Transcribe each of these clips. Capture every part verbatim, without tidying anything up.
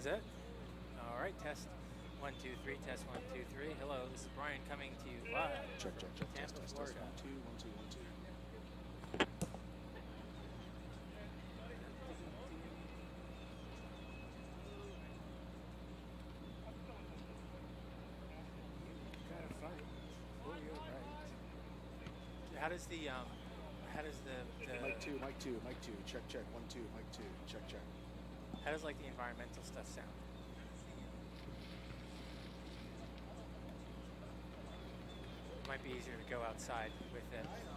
Is it? All right, test. One, two, three, test one, two, three. Hello, this is Brian coming to you live. Check, check, check, Tampa, test, test, Florida. test, one, two, one, two, one, two. Gotta fight for your right. How does the, um, how does the, the... Mic two, mic two, mic two, check, check, one, two, mic two, check, check. How does, like, the environmental stuff sound? It might be easier to go outside with it.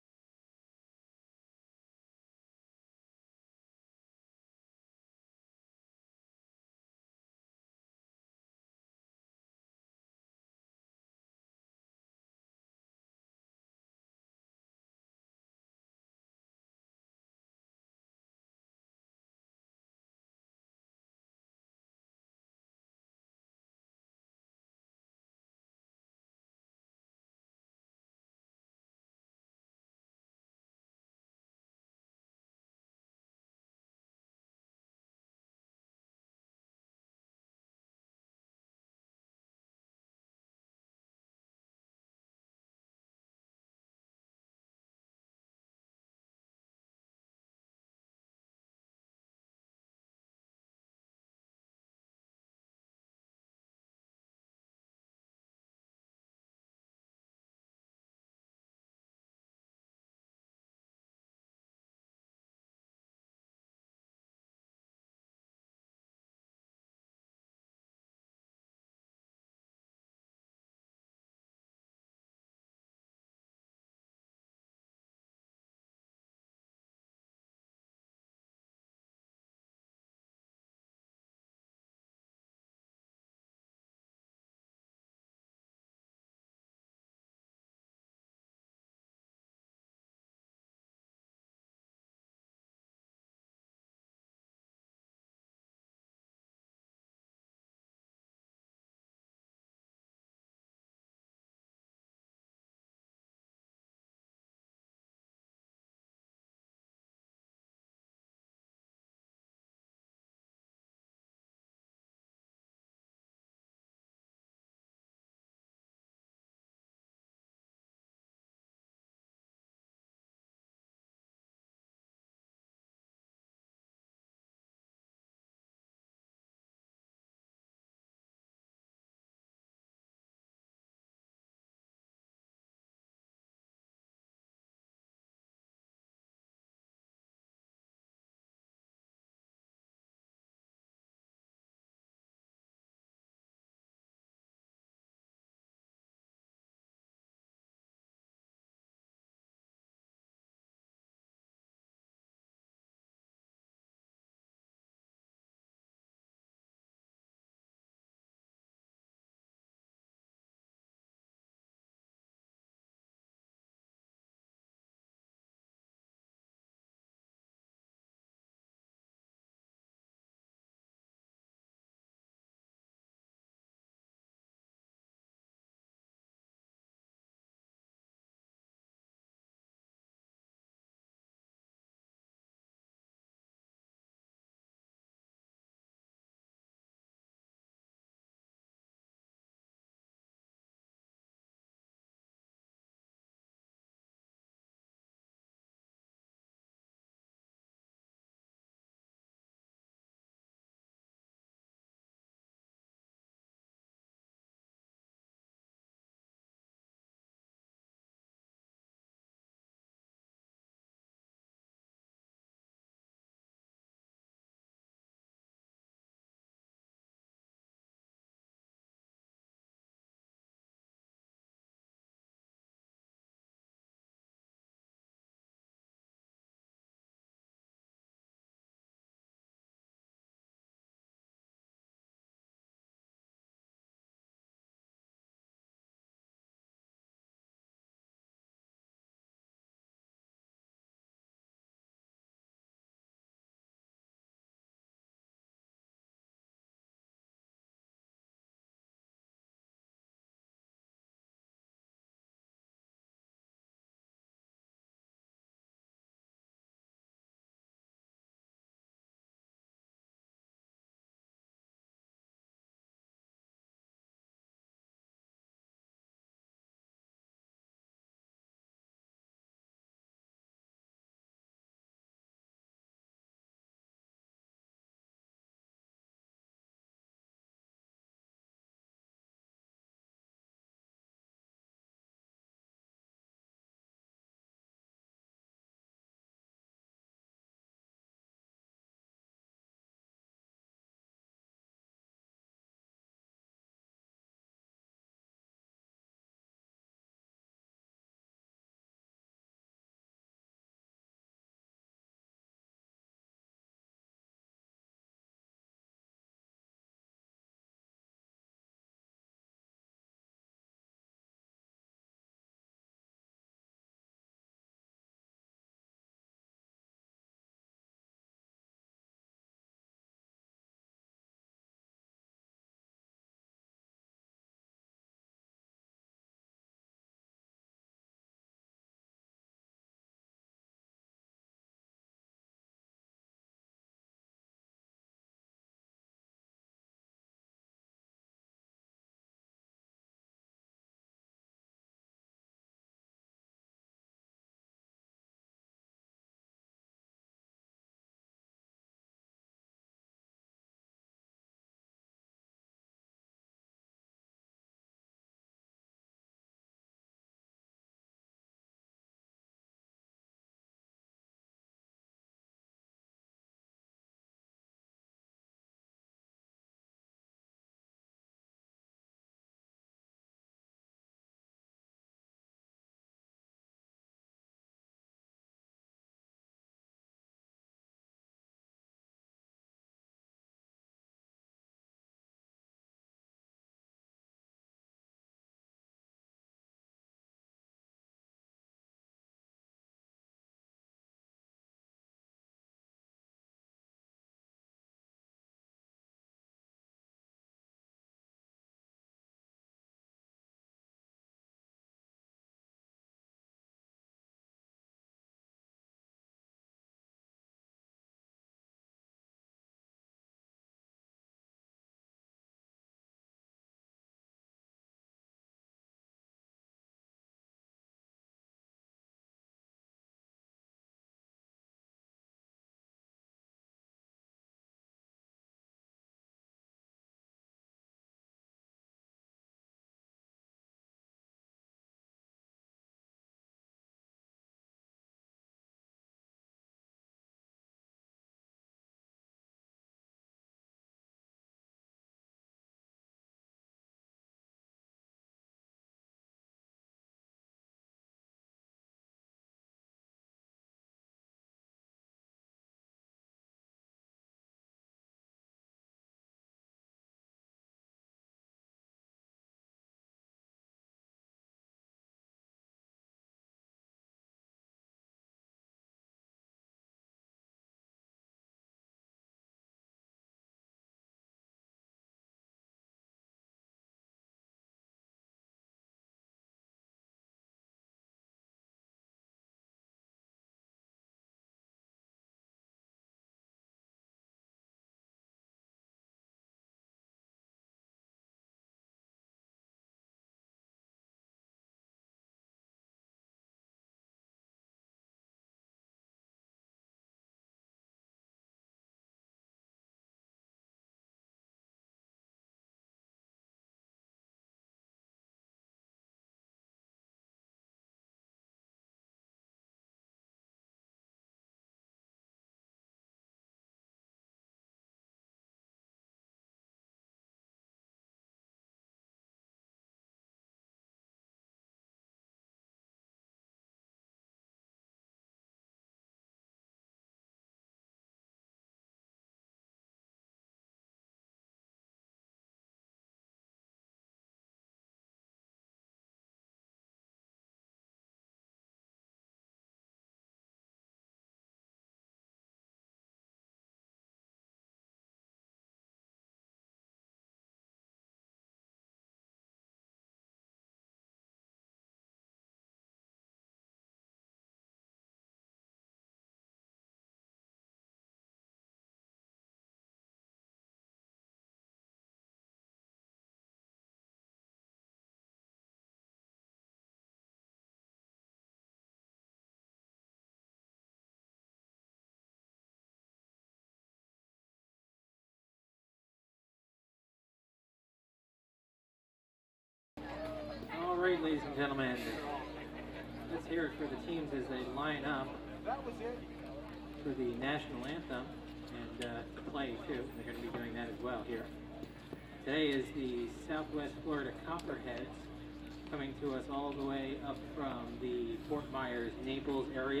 right, ladies and gentlemen, let's hear it for the teams as they line up for the national anthem and uh, to play too. They're going to be doing that as well here. Today is the Southwest Florida Copperheads coming to us all the way up from the Fort Myers, Naples area.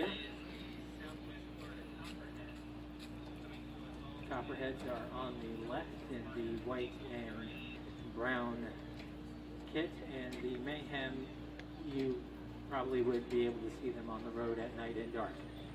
Copperheads are on the left in the white and brown kit, and the Mayhem, you probably would be able to see them on the road at night and dark.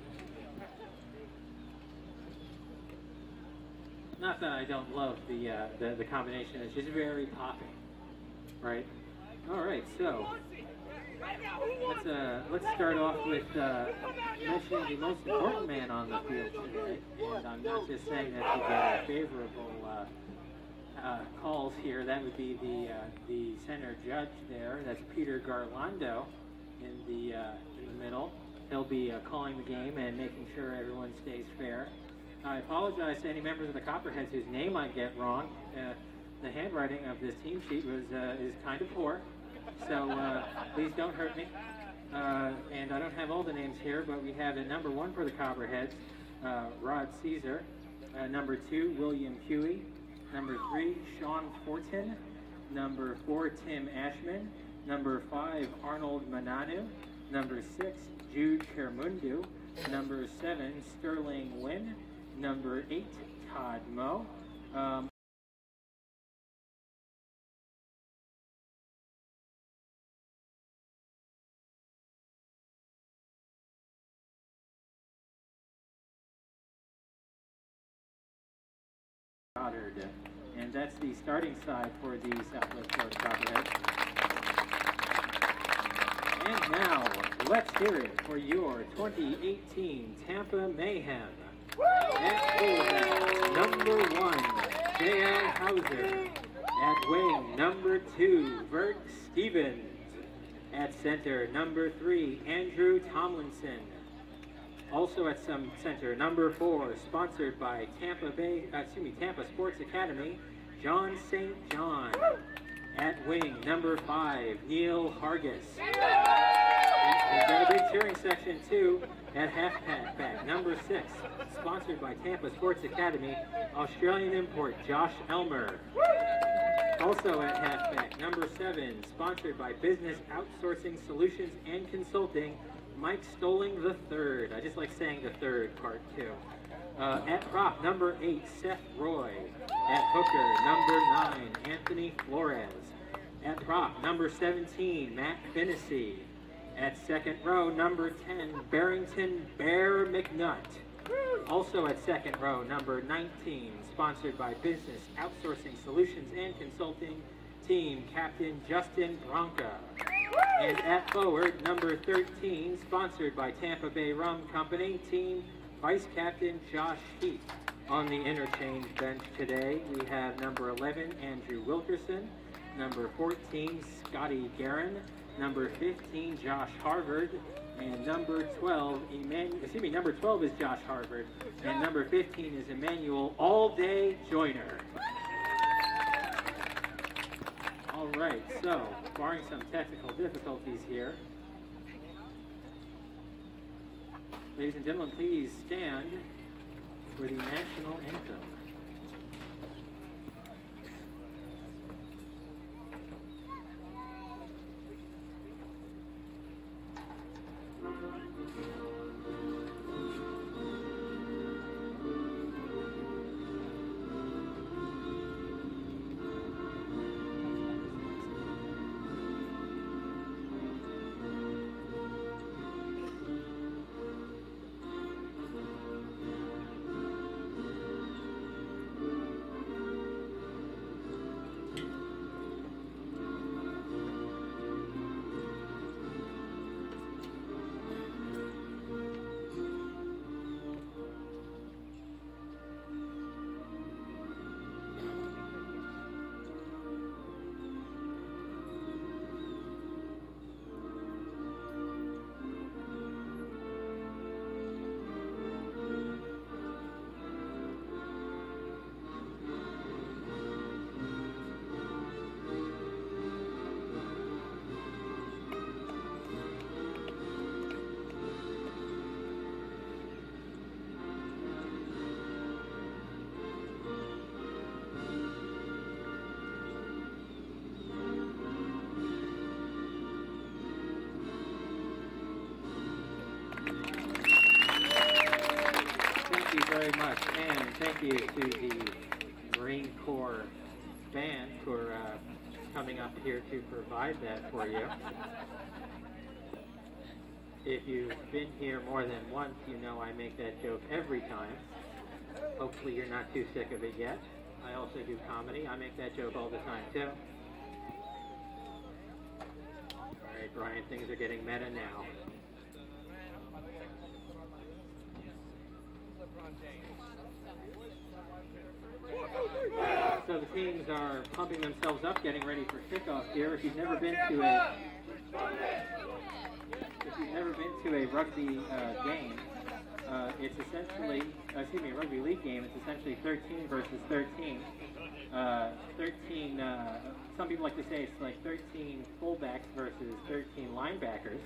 Not that I don't love the, uh, the, the combination, it's just very popping, right? All right, so let's, uh, let's start off with uh, mentioning the most important man on the field today, and I'm not just saying that to get favorable uh, uh, calls here. That would be the uh, the center judge there. That's Peter Garlando in the uh, in the middle. He'll be uh, calling the game and making sure everyone stays fair. I apologize to any members of the Copperheads whose name I get wrong. Uh, the handwriting of this team sheet was uh, is kind of poor, so uh, please don't hurt me. Uh, and I don't have all the names here, but we have at number one for the Copperheads, uh, Rod Caesar. Uh, number two, William Huey. Number three, Sean Fortin. Number four, Tim Ashman. Number five, Arnold Mananu. Number six, Jude Kermundu. Number seven, Sterling Wynn. Number eight, Todd Moe. Um, Goddard. And that's the starting side for the Southwest Florida Copperheads. And now, let's hear it for your twenty eighteen Tampa Mayhem. At fullback, number one, J L Hauser. At wing, number two, Bert Stevens. At center, number three, Andrew Tomlinson. Also at some center, number four, sponsored by Tampa Bay, uh, excuse me, Tampa Sports Academy, John Saint John. At wing, number five, Neil Hargis. We've got a big cheering section too. At halfback, number six, sponsored by Tampa Sports Academy, Australian import Josh Elmer. Also at halfback, number seven, sponsored by Business Outsourcing Solutions and Consulting, Mike Stoling the third. I just like saying the third part too. Uh, at prop, number eight, Seth Roy. At hooker, number nine, Anthony Flores. At prop, number seventeen, Matt Finnessy. At second row, number ten, Barrington Bear McNutt. Also at second row, number nineteen, sponsored by Business Outsourcing Solutions and Consulting, team captain Justin Bronca. And at forward, number thirteen, sponsored by Tampa Bay Rum Company, team vice captain Josh Heath. On the interchange bench today, we have number eleven, Andrew Wilkerson, number fourteen, Scotty Guerin, number fifteen, Josh Harvard, and number twelve, Emmanuel, excuse me, number twelve is Josh Harvard, and number fifteen is Emmanuel All-Day Joyner. All right, so, barring some technical difficulties here, ladies and gentlemen, please stand for the national anthem. you very much. And thank you to the Marine Corps band for uh, coming up here to provide that for you. If you've been here more than once, you know I make that joke every time. Hopefully you're not too sick of it yet. I also do comedy. I make that joke all the time too. All right, Brian, things are getting meta now. So the teams are pumping themselves up, getting ready for kickoff here. If you've never been to a if you've never been to a rugby uh, game, uh, it's essentially uh, excuse me, a rugby league game. It's essentially thirteen versus thirteen. Uh, thirteen. Uh, some people like to say it's like thirteen fullbacks versus thirteen linebackers.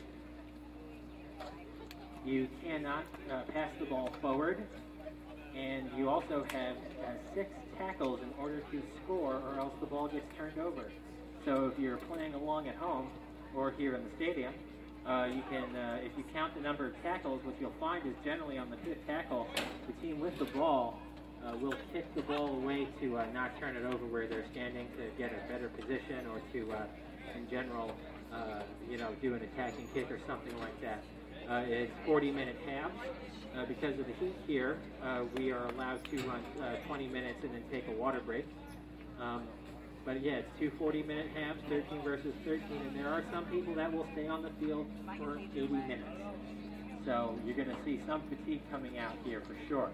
You cannot uh, pass the ball forward, and you also have uh, six tackles in order to score, or else the ball gets turned over. So if you're playing along at home or here in the stadium, uh, you can, uh, if you count the number of tackles, what you'll find is generally on the fifth tackle, the team with the ball uh, will kick the ball away to uh, not turn it over where they're standing to get a better position, or to, uh, in general, uh, you know, do an attacking kick or something like that. Uh, it's forty minute halves. Uh, because of the heat here, uh, we are allowed to run uh, twenty minutes and then take a water break. Um, but yeah, it's two forty minute halves, thirteen versus thirteen, and there are some people that will stay on the field for eighty minutes. So you're going to see some fatigue coming out here for sure.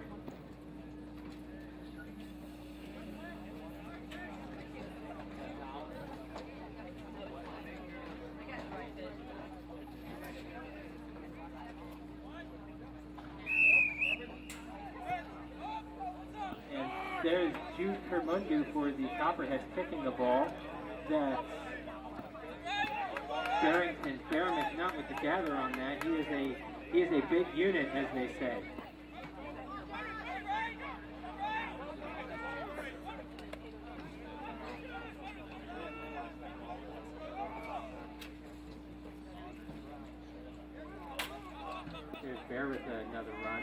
There's Jude Kermundu for the Copperheads kicking the ball. That's Barrington Fair McNutt with the gather on that. He is a he is a big unit, as they say. There's Bear with another run.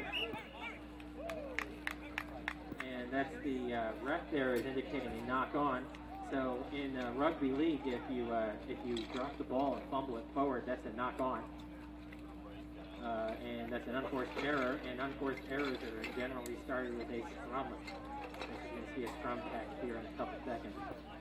And that's the uh, ref there is indicating a knock on. So in uh, rugby league, if you uh, if you drop the ball and fumble it forward, that's a knock on, uh, and that's an unforced error. And unforced errors are generally started with a scrum. So you're going to see a scrum pack here in a couple seconds.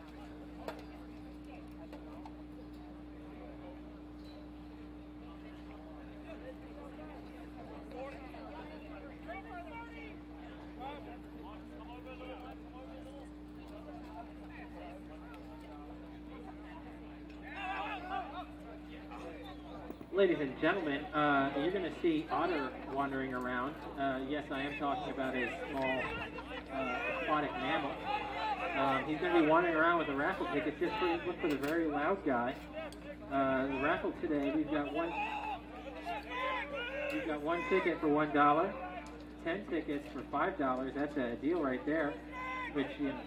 Ladies and gentlemen, uh, you're going to see otter wandering around. Uh, yes, I am talking about a small uh, aquatic mammal. Um, he's going to be wandering around with a raffle ticket. Just for, look for the very loud guy. Uh, the raffle today, we've got one. We've got one ticket for one dollar, ten tickets for five dollars. That's a deal right there. Which you know,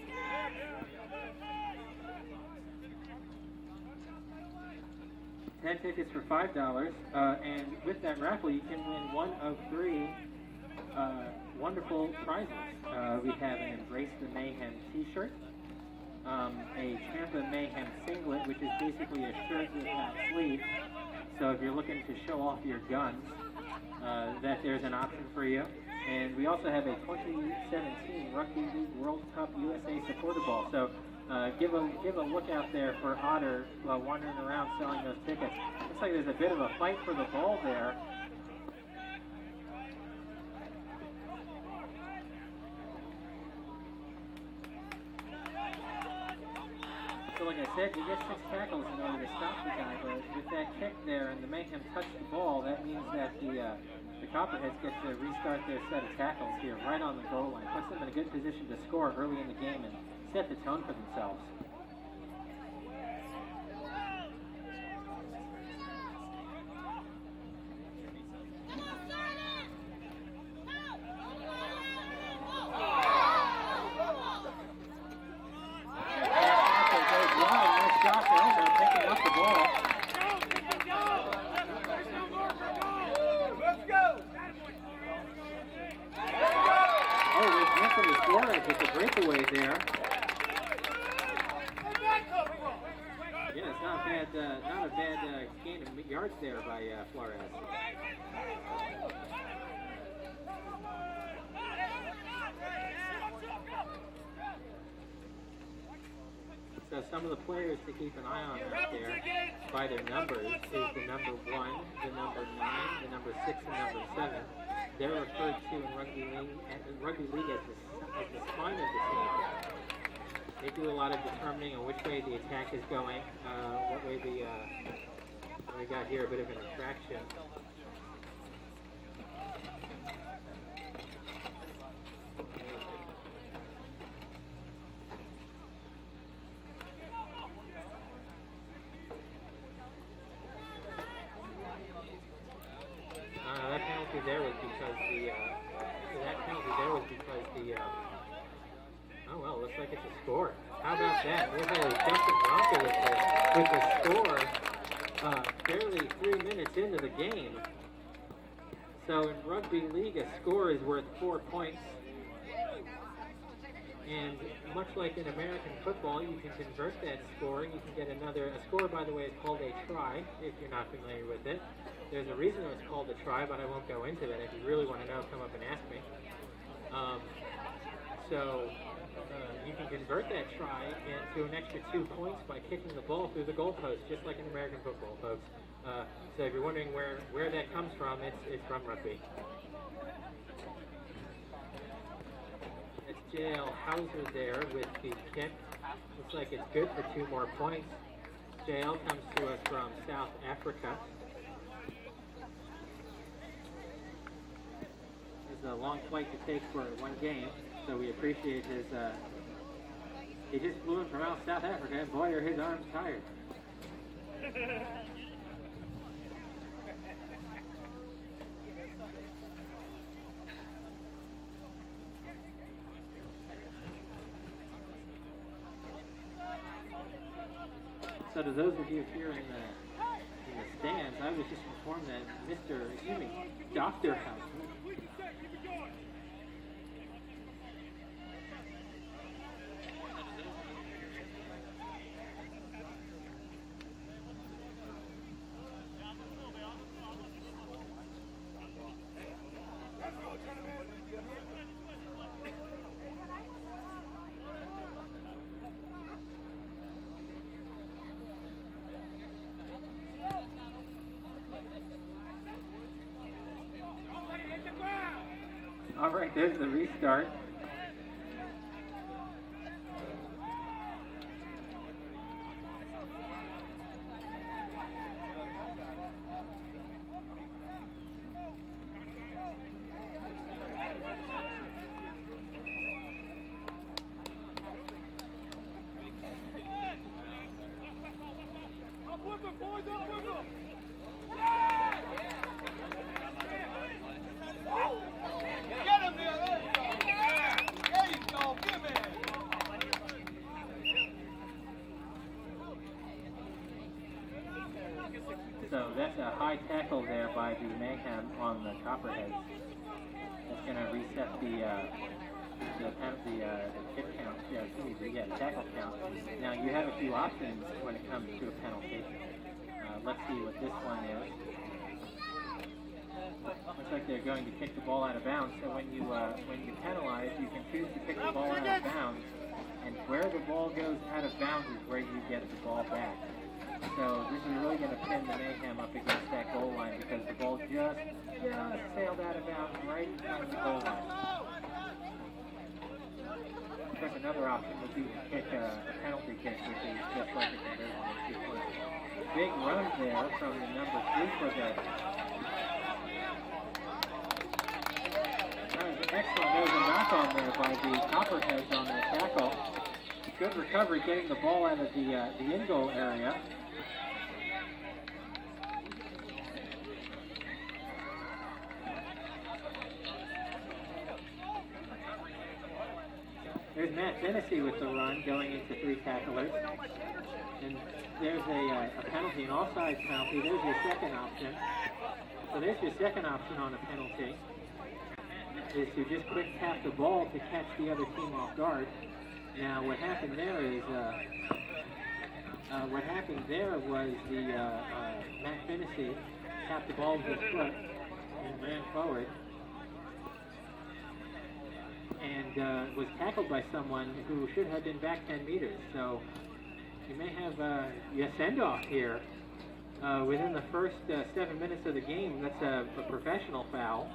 ten tickets for five dollars, uh, and with that raffle you can win one of three uh, wonderful prizes. Uh, we have an Embrace the Mayhem t-shirt, um, a Tampa Mayhem singlet, which is basically a shirt without sleeves, so if you're looking to show off your guns, uh, that there's an option for you. And we also have a twenty seventeen Rugby League World Cup U S A supporter ball. So uh, give a give a look out there for Otter uh, wandering around selling those tickets. Looks like there's a bit of a fight for the ball there. So like I said, you get six tackles in order to stop the guy, but with that kick there and the Mayhem touch the ball, that means that the uh, the Copperheads get to restart their set of tackles here right on the goal line. Puts them in a good position to score early in the game and set the tone for themselves. Let's go! breakaway there. Yeah, it's not bad, uh, not a bad uh, gain of yards there by uh, Flores. So some of the players to keep an eye on out there by their numbers is the number one, the number nine, the number six, and number seven. They're referred to in rugby league, in rugby league as the, as the spine of the team. They do a lot of determining on which way the attack is going, uh, what way the, uh, we got here a bit of an infraction. Uh, that penalty there was because the, uh, that penalty there was because the, uh, oh, well, looks like it's a score. How about that? There's a Justin Bronco with the, with the score uh, barely three minutes into the game. So in rugby league, a score is worth four points. And much like in American football, you can convert that score. You can get another, a score, by the way, is called a try, if you're not familiar with it. There's a reason it's called a try, but I won't go into that. If you really want to know, come up and ask me. Um, so... Uh, you can convert that try into an extra two points by kicking the ball through the goalpost, just like in American football, folks. Uh, so if you're wondering where, where that comes from, it's, it's from rugby. It's J L Hauser there with the kick. Looks like it's good for two more points. J L comes to us from South Africa. It's a long flight to take for one game. So we appreciate his, uh, he just flew in from out South Africa, and boy, are his arms tired. So to those of you here in the, in the stands, I was just informed that Mister excuse me, Doctor House. All right, there's the restart. So that's a high tackle there by the Mayhem on the Copperheads. That's going to reset the uh, the, the, uh, the kick count, yeah, excuse me, yeah, tackle count. Now you have a few options when it comes to a penalty. Uh, let's see what this one is. Looks like they're going to kick the ball out of bounds. So when you uh, when you penalize, you can choose to kick the ball out of bounds, and where the ball goes out of bounds is where you get the ball back. So this is really going to pin the Mayhem up against that goal line because the ball just, just sailed out of bounds right in front of the goal line. Of course, another option would be to kick a, a penalty kick, which is just like a conversion of two points. Big run there from the number three for the... That was excellent. There was a knock on there by the Copperheads on that tackle. Good recovery getting the ball out of the, uh, the in-goal area. There's Matt Tennessee with the run going into three tacklers. And there's a, uh, a penalty, an offside penalty. There's your second option. So there's your second option on a penalty. is to just quick tap the ball to catch the other team off guard. Now, what happened there is, uh, uh, what happened there was the uh, uh, Matt Finnessy tapped the ball with his foot and ran forward, and uh, was tackled by someone who should have been back ten meters. So you may have uh, a send-off here uh, within the first uh, seven minutes of the game. That's a, a professional foul.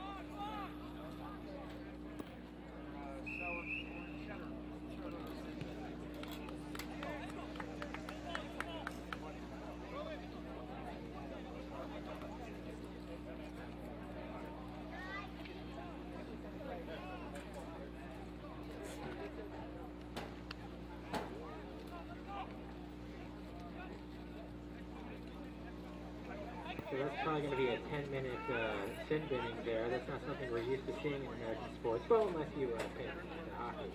So that's probably going to be a ten minute uh, sin binning there. That's not something we're used to seeing in American sports. Well, unless you uh, pay attention to hockey.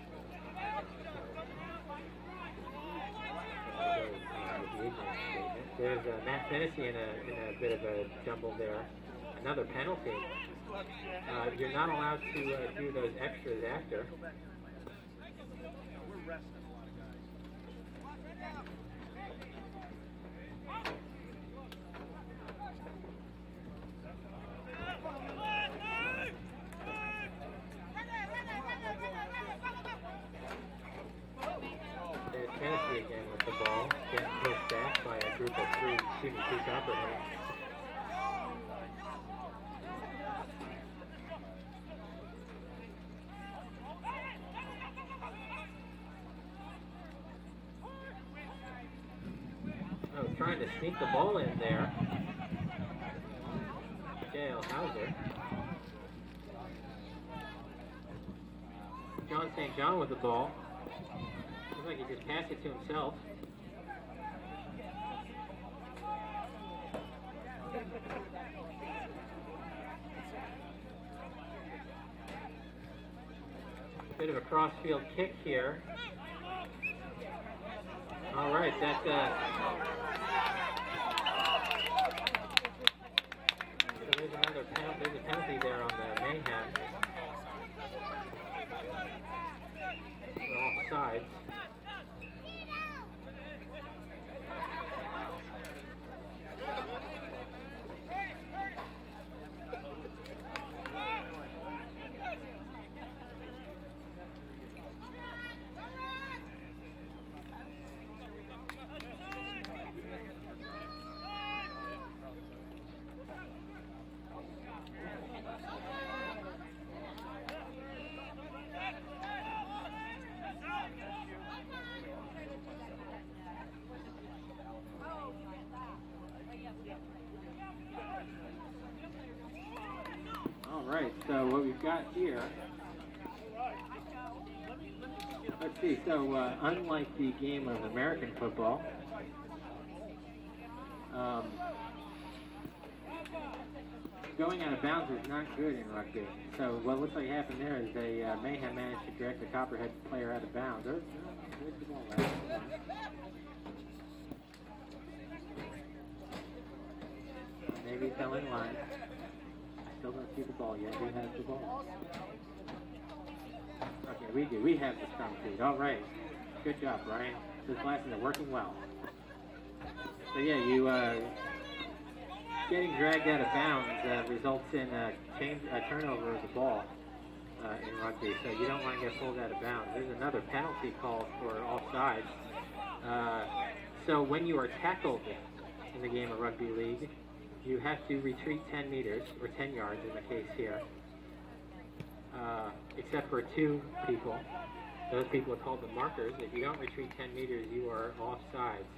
There's uh, Matt Finnessy in a, in a bit of a jumble there. Another penalty. Uh, you're not allowed to uh, do those extras after. There's Finnessy again with the ball, getting pushed back by a group of three, excuse me, two Copperheads. Oh, trying to sneak the ball in there. J L Hauser. John Saint John with the ball. Looks like he just passed it to himself. Bit of a cross-field kick here. All right, that uh, so there's another penalty. There's a penalty there on the Mayhem. We're off sides. Alright, so what we've got here, let's see, so uh, unlike the game of American football, um, going out of bounds is not good in rugby. So what looks like happened there is they uh, may have managed to direct the Copperhead player out of bounds. Or, where's the ball at? Maybe fell in line. Still don't see the ball yet. Who has the ball? Okay, we do. We have the scrum feed. All right. Good job, Brian. Those glasses are working well. So yeah, you uh, getting dragged out of bounds uh, results in a, change, a turnover of the ball uh, in rugby. So you don't want to get pulled out of bounds. There's another penalty called for offsides. Uh, so when you are tackled in the game of rugby league, you have to retreat ten meters, or ten yards in the case here, uh, except for two people. Those people are called the markers. If you don't retreat ten meters, you are offsides.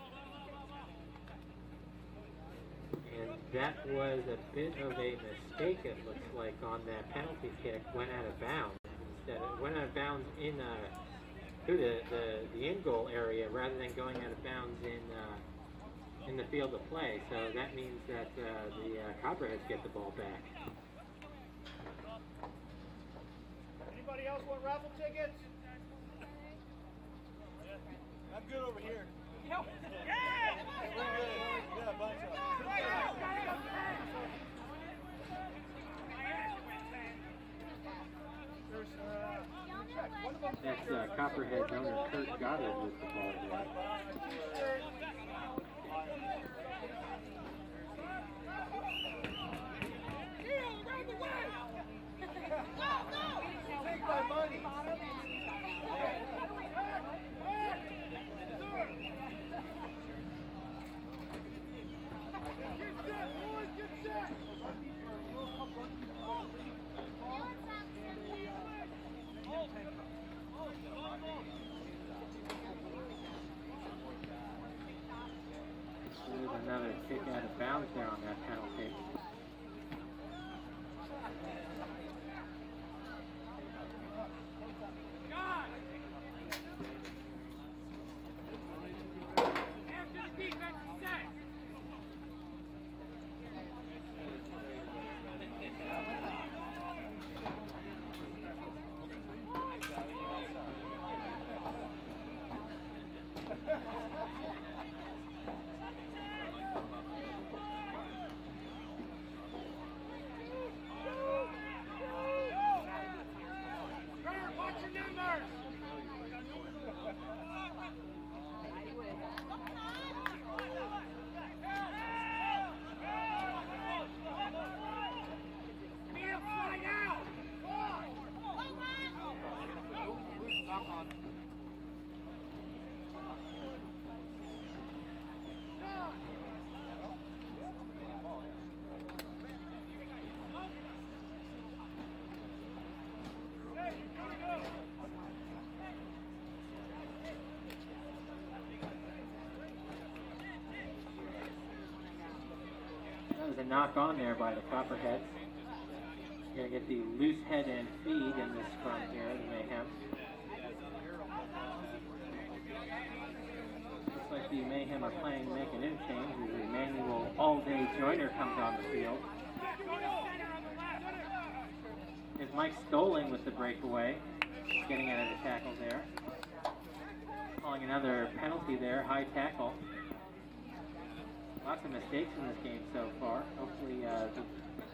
And that was a bit of a mistake, it looks like, on that penalty kick. Went out of bounds. Instead, it went out of bounds in uh, through the, the, the in-goal area rather than going out of bounds in uh, in the field of play, so that means that uh, the uh, Copperheads get the ball back. Anybody else want raffle tickets? I'm good over here. Yeah! We're good. We got a bunch of them. That's uh, Copperheads owner Kurt Goddard with the ball there. Take my money. There's another kick out of bounds there on that penalty. That was a knock on there by the Copperheads. Gonna get the loose head and feed in this scrum here, the Mayhem. Looks like the Mayhem are planning to make an interchange as Emmanuel All-Day Joyner comes on the field. Here's Mike Stoling with the breakaway, getting out of the tackle there. Calling another penalty there, high tackle. Lots of mistakes in this game so far. Hopefully, uh, the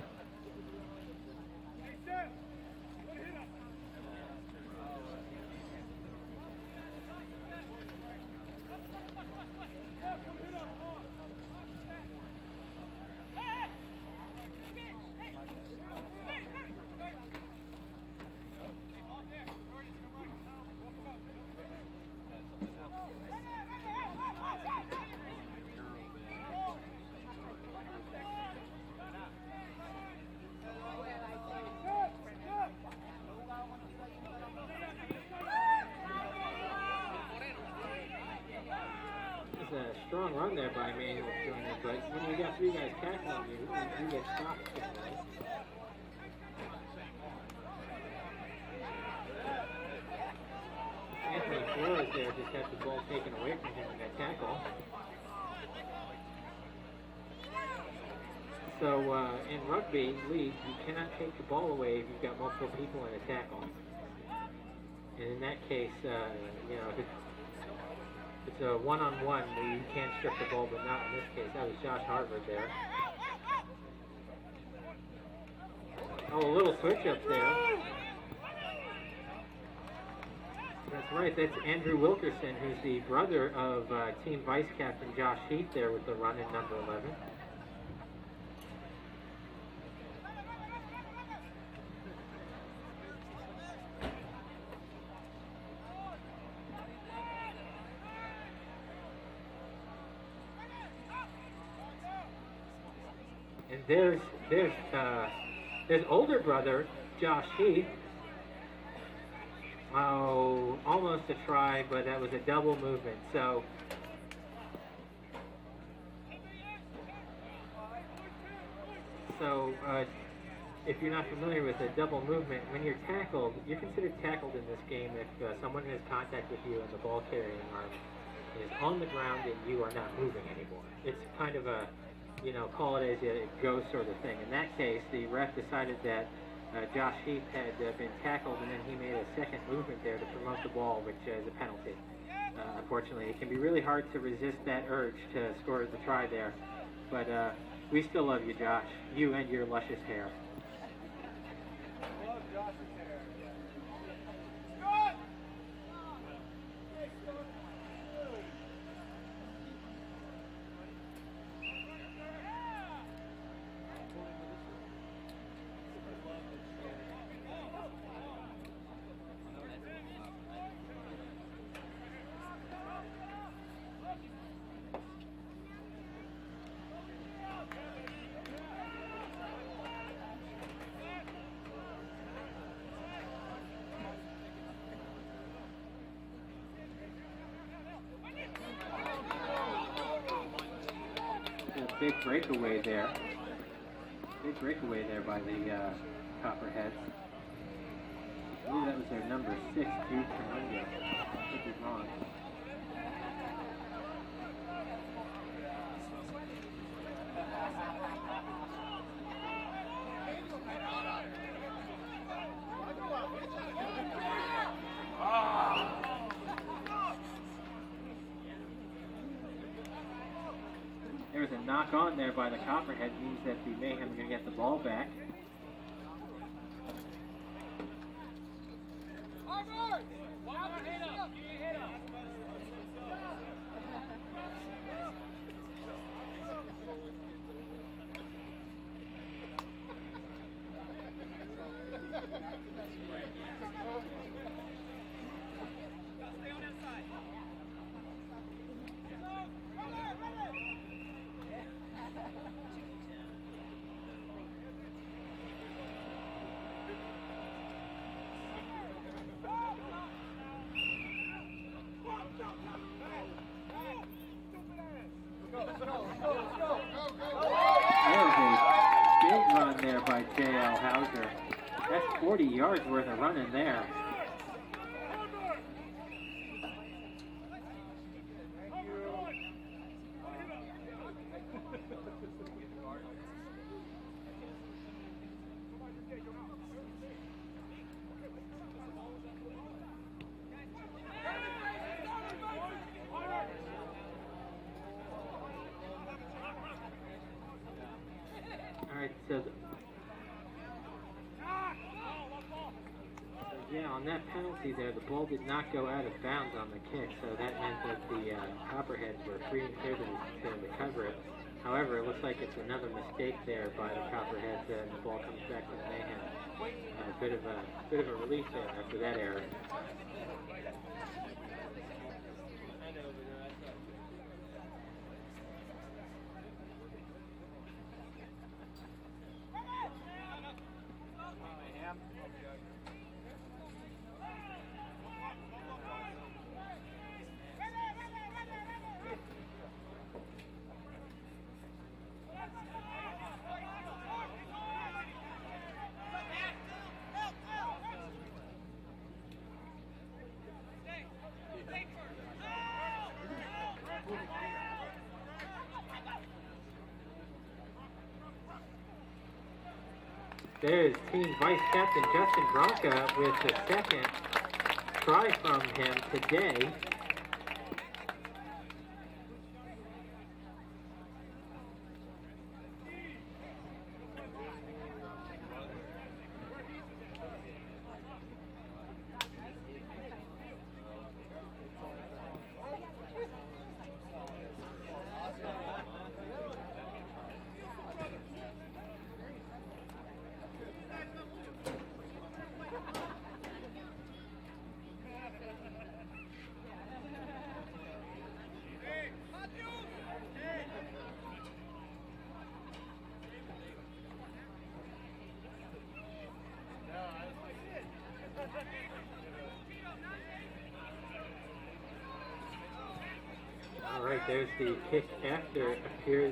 a strong run there by Emmanuel Joyner, but when you got three guys tackling you, you, you get stopped. Anthony Flores there just had the ball taken away from him in that tackle. So uh, in rugby league, you cannot take the ball away if you've got multiple people in a tackle. And in that case, uh, you know, if it's, it's a one-on-one where you can't strip the ball, but not in this case. That was Josh Harvard there. Oh, a little switch up there. That's right, that's Andrew Wilkerson, who's the brother of uh, team vice captain Josh Heath there with the run in number eleven. And there's there's uh, there's older brother Josh Heath. Oh, almost a try, but that was a double movement. So so uh, if you're not familiar with a double movement, when you're tackled, you're considered tackled in this game if uh, someone has contact with you and the ball carrying arm is on the ground and you are not moving anymore. It's kind of a, you know, call it as it goes sort of thing. In that case, the ref decided that uh, Josh Heath had uh, been tackled, and then he made a second movement there to promote the ball, which uh, is a penalty. Uh, unfortunately, it can be really hard to resist that urge to score the try there. But uh, we still love you, Josh. You and your luscious hair. I love Josh's hair. big breakaway there. Big breakaway there by the uh, Copperheads. I believe that was their number six, Jude Tremundio. Could be wrong. There was a knock on there by the Copperheads, means that the Mayhem are going to get the ball back. By J L Hauser. That's forty yards worth of running there. All right, so yeah, on that penalty there, the ball did not go out of bounds on the kick, so that meant that the uh, Copperheads were free and clear to, to recover it. However, it looks like it's another mistake there by the Copperheads, and the ball comes back to the Mayhem. A uh, bit of a bit of a relief there after that error. There's team vice captain Justin Bronca with the second try from him today. All right, there's the kick after it appears.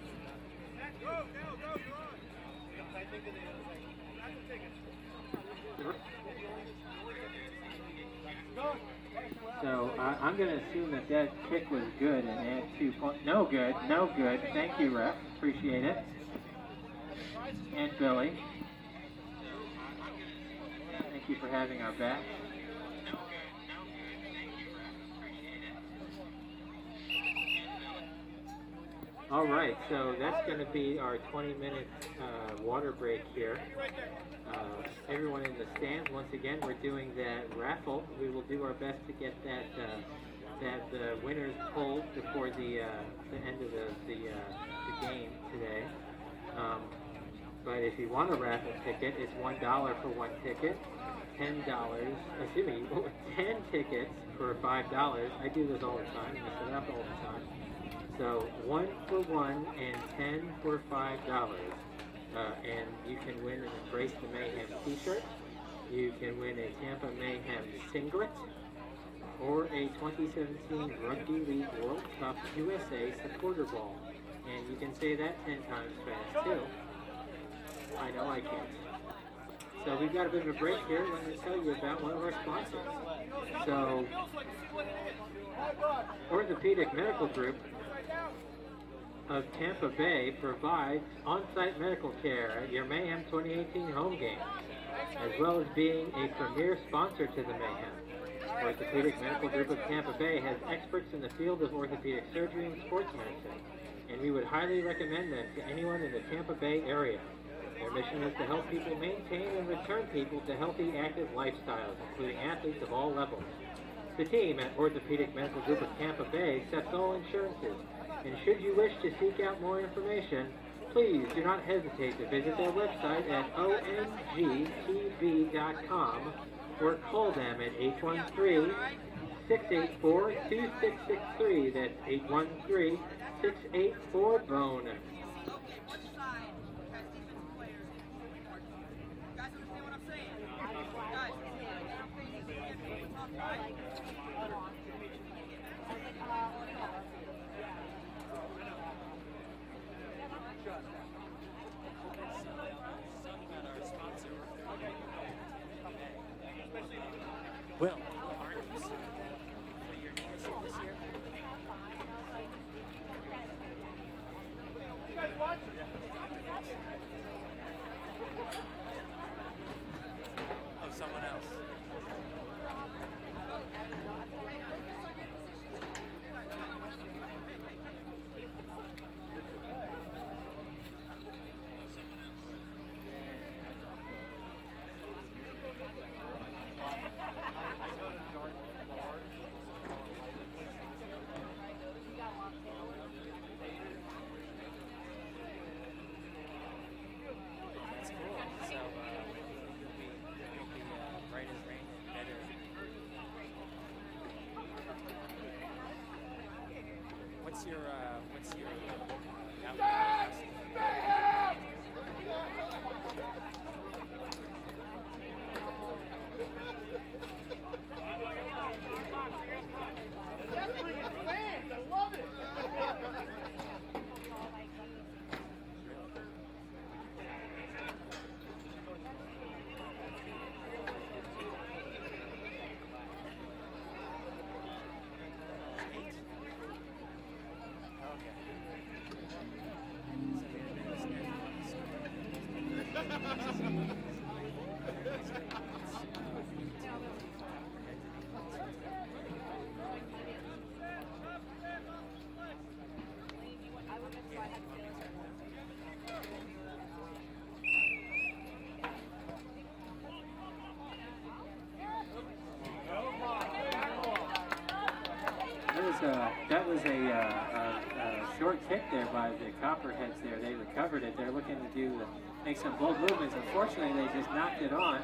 So uh, I'm going to assume that that kick was good and add two points. No good, no good. Thank you, ref. Appreciate it. And Billy. Thank you for having our back. All right, so that's going to be our twenty minute uh, water break here. Uh, everyone in the stands, once again, we're doing that raffle. We will do our best to get that uh, that uh, winners pulled before the uh, the end of the the, uh, the game today. Um, but if you want a raffle ticket, it's one dollar for one ticket, ten dollars. Excuse me, ten tickets for five dollars. I do this all the time. I set it up all the time. So one for one and ten for five dollars, uh, and you can win an Embrace the Mayhem T-shirt. You can win a Tampa Mayhem singlet, or a twenty seventeen Rugby League World Cup U S A supporter ball. And you can say that ten times fast too. I know I can. So we've got a bit of a break here. Let me tell you about one of our sponsors. So, Orthopedic Medical Group of Tampa Bay provides on-site medical care at your Mayhem twenty eighteen home game, as well as being a premier sponsor to the Mayhem. Orthopedic Medical Group of Tampa Bay has experts in the field of orthopedic surgery and sports medicine, and we would highly recommend them to anyone in the Tampa Bay area. Their mission is to help people maintain and return people to healthy, active lifestyles, including athletes of all levels. The team at Orthopedic Medical Group of Tampa Bay accepts all insurances, and should you wish to seek out more information, please do not hesitate to visit their website at O N G T B dot com or call them at eight one three, six eight four, two six six three. That's eight one three, six eight four, bone. Well, aren't you for your leadership this year? You guys watch? Oh, someone else. That's cool. So, uh, you'll be, you'll be uh, bright as rain and better. What's your, uh, what's your uh, outfit? Uh, that was a, uh, a, a short kick there by the Copperheads there. They recovered it. They're looking to do uh, make some bold movements. Unfortunately, they just knocked it on.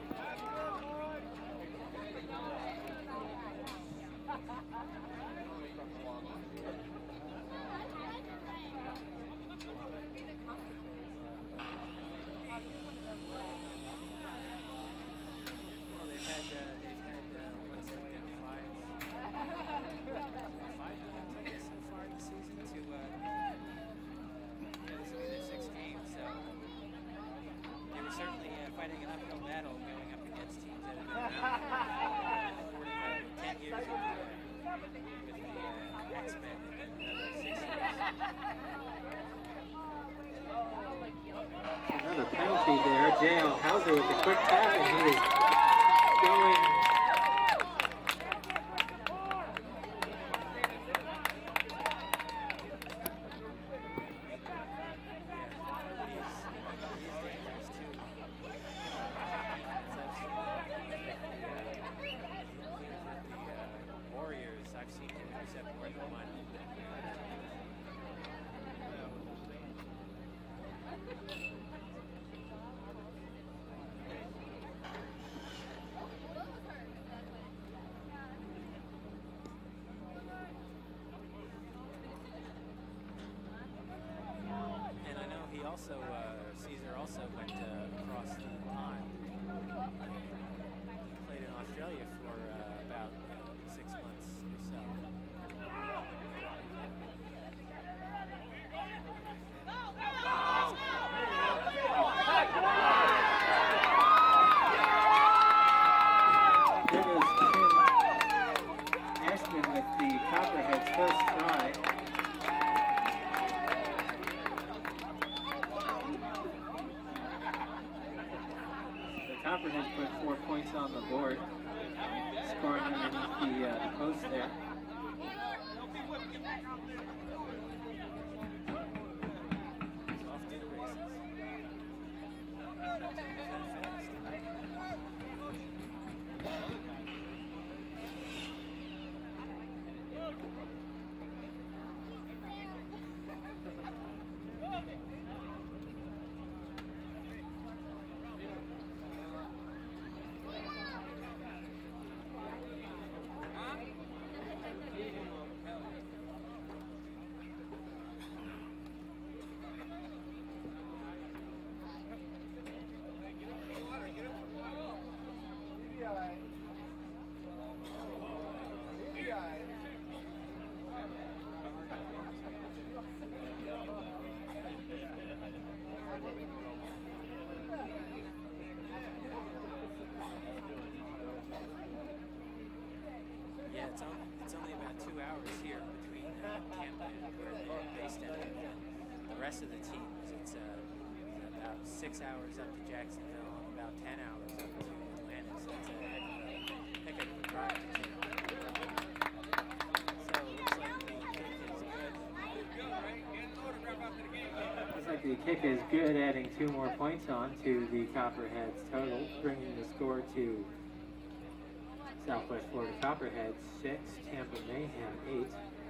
Another penalty there. J L Hauser with the quick tap, and he is going. I've seen him intercept more than one. And I know he also, uh, Caesar also went uh, across the pond. He played in Australia for uh, about uh, six months or so. there goes Tim Ashman with the Copperheads' first try. The Copperheads put four points on the board, scoring underneath the, uh, the post there. Yeah, it's, on, it's only about two hours here between uh, Tampa and where they're based at. And the rest of the teams, it's uh, about six hours up to Jacksonville and about ten hours up to Atlanta. So it's a heck of a, heck of a drive to take. So it looks like the kick is good. Looks like the kick is good, adding two more points on to the Copperheads total, bringing the score to Southwest Florida Copperheads six, Tampa Mayhem eight.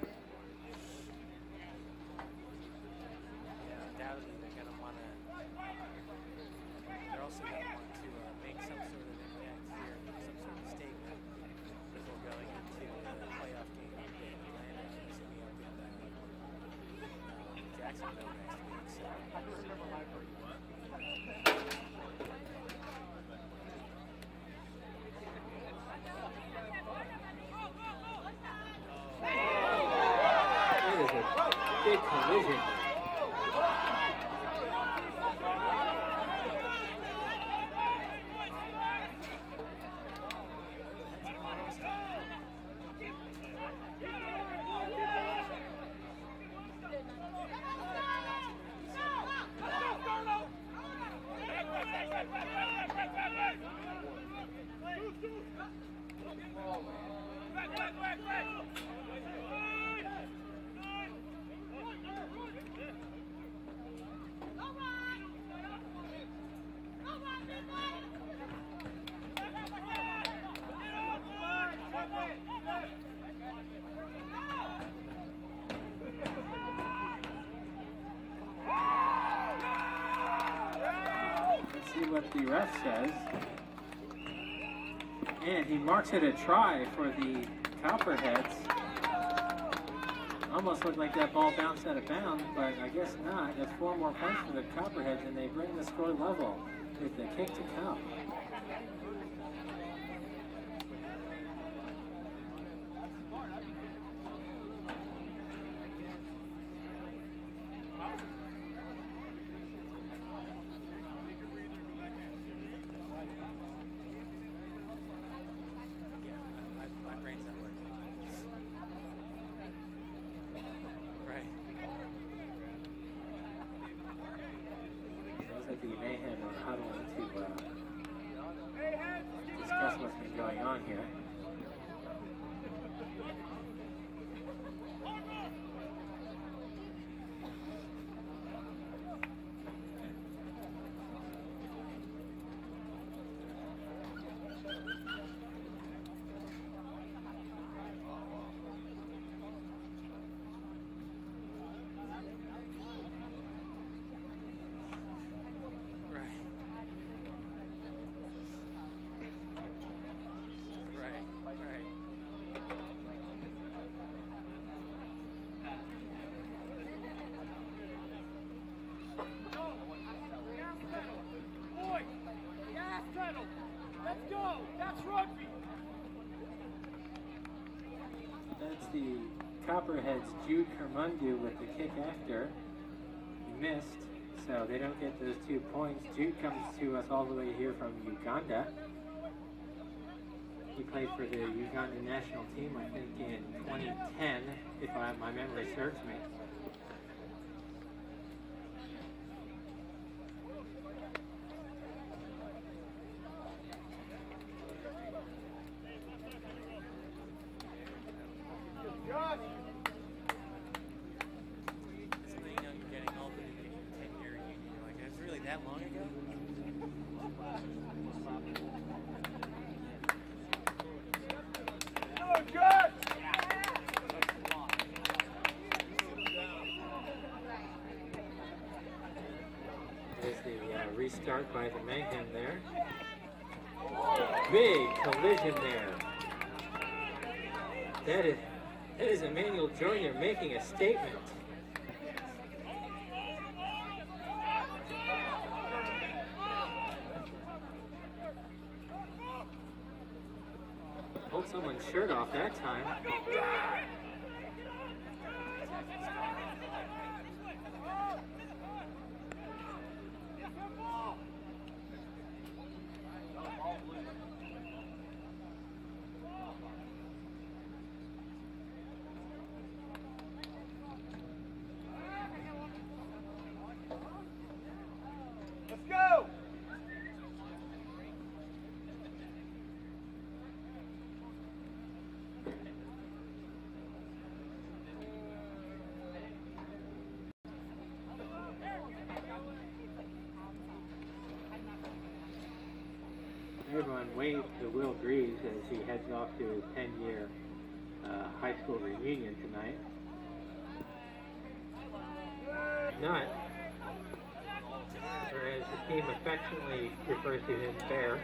Yeah, undoubtedly they're going to want to, they're also going to want to uh, make some sort of impact here, some sort of statement before going into the playoff game in Atlanta. It's going to be up in uh, Jacksonville next week. So. I can remember my first one. Big collision. See what the ref says, and he marks it a try for the Copperheads. Almost looked like that ball bounced out of bounds, but I guess not. That's four more points for the Copperheads, and they bring the score level with the kick to come. The Mayhem are huddling to uh, discuss what's been going on here. That's the Copperheads' Jude Kermundu with the kick after. He missed, so they don't get those two points. Jude comes to us all the way here from Uganda. He played for the Ugandan national team, I think, in twenty ten, if I, my memory serves me. It's funny, you know, you're getting all the ten-year reunion. You're like, it's really that long ago? There's the uh, restart by the Mayhem there. Big collision there. That is, that is Emmanuel Joyner making a statement. Pulled someone's shirt off that time. Let's go! Everyone waves to Will Greaves as he heads off to his ten-year uh, high school reunion tonight. Not, or as the team affectionately refers to him, Bear.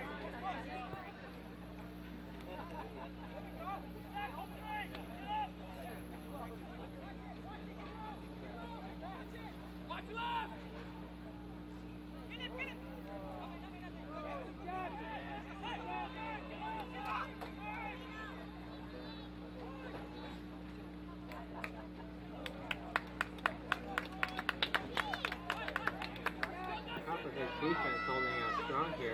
Copperheads defense holding out strong here.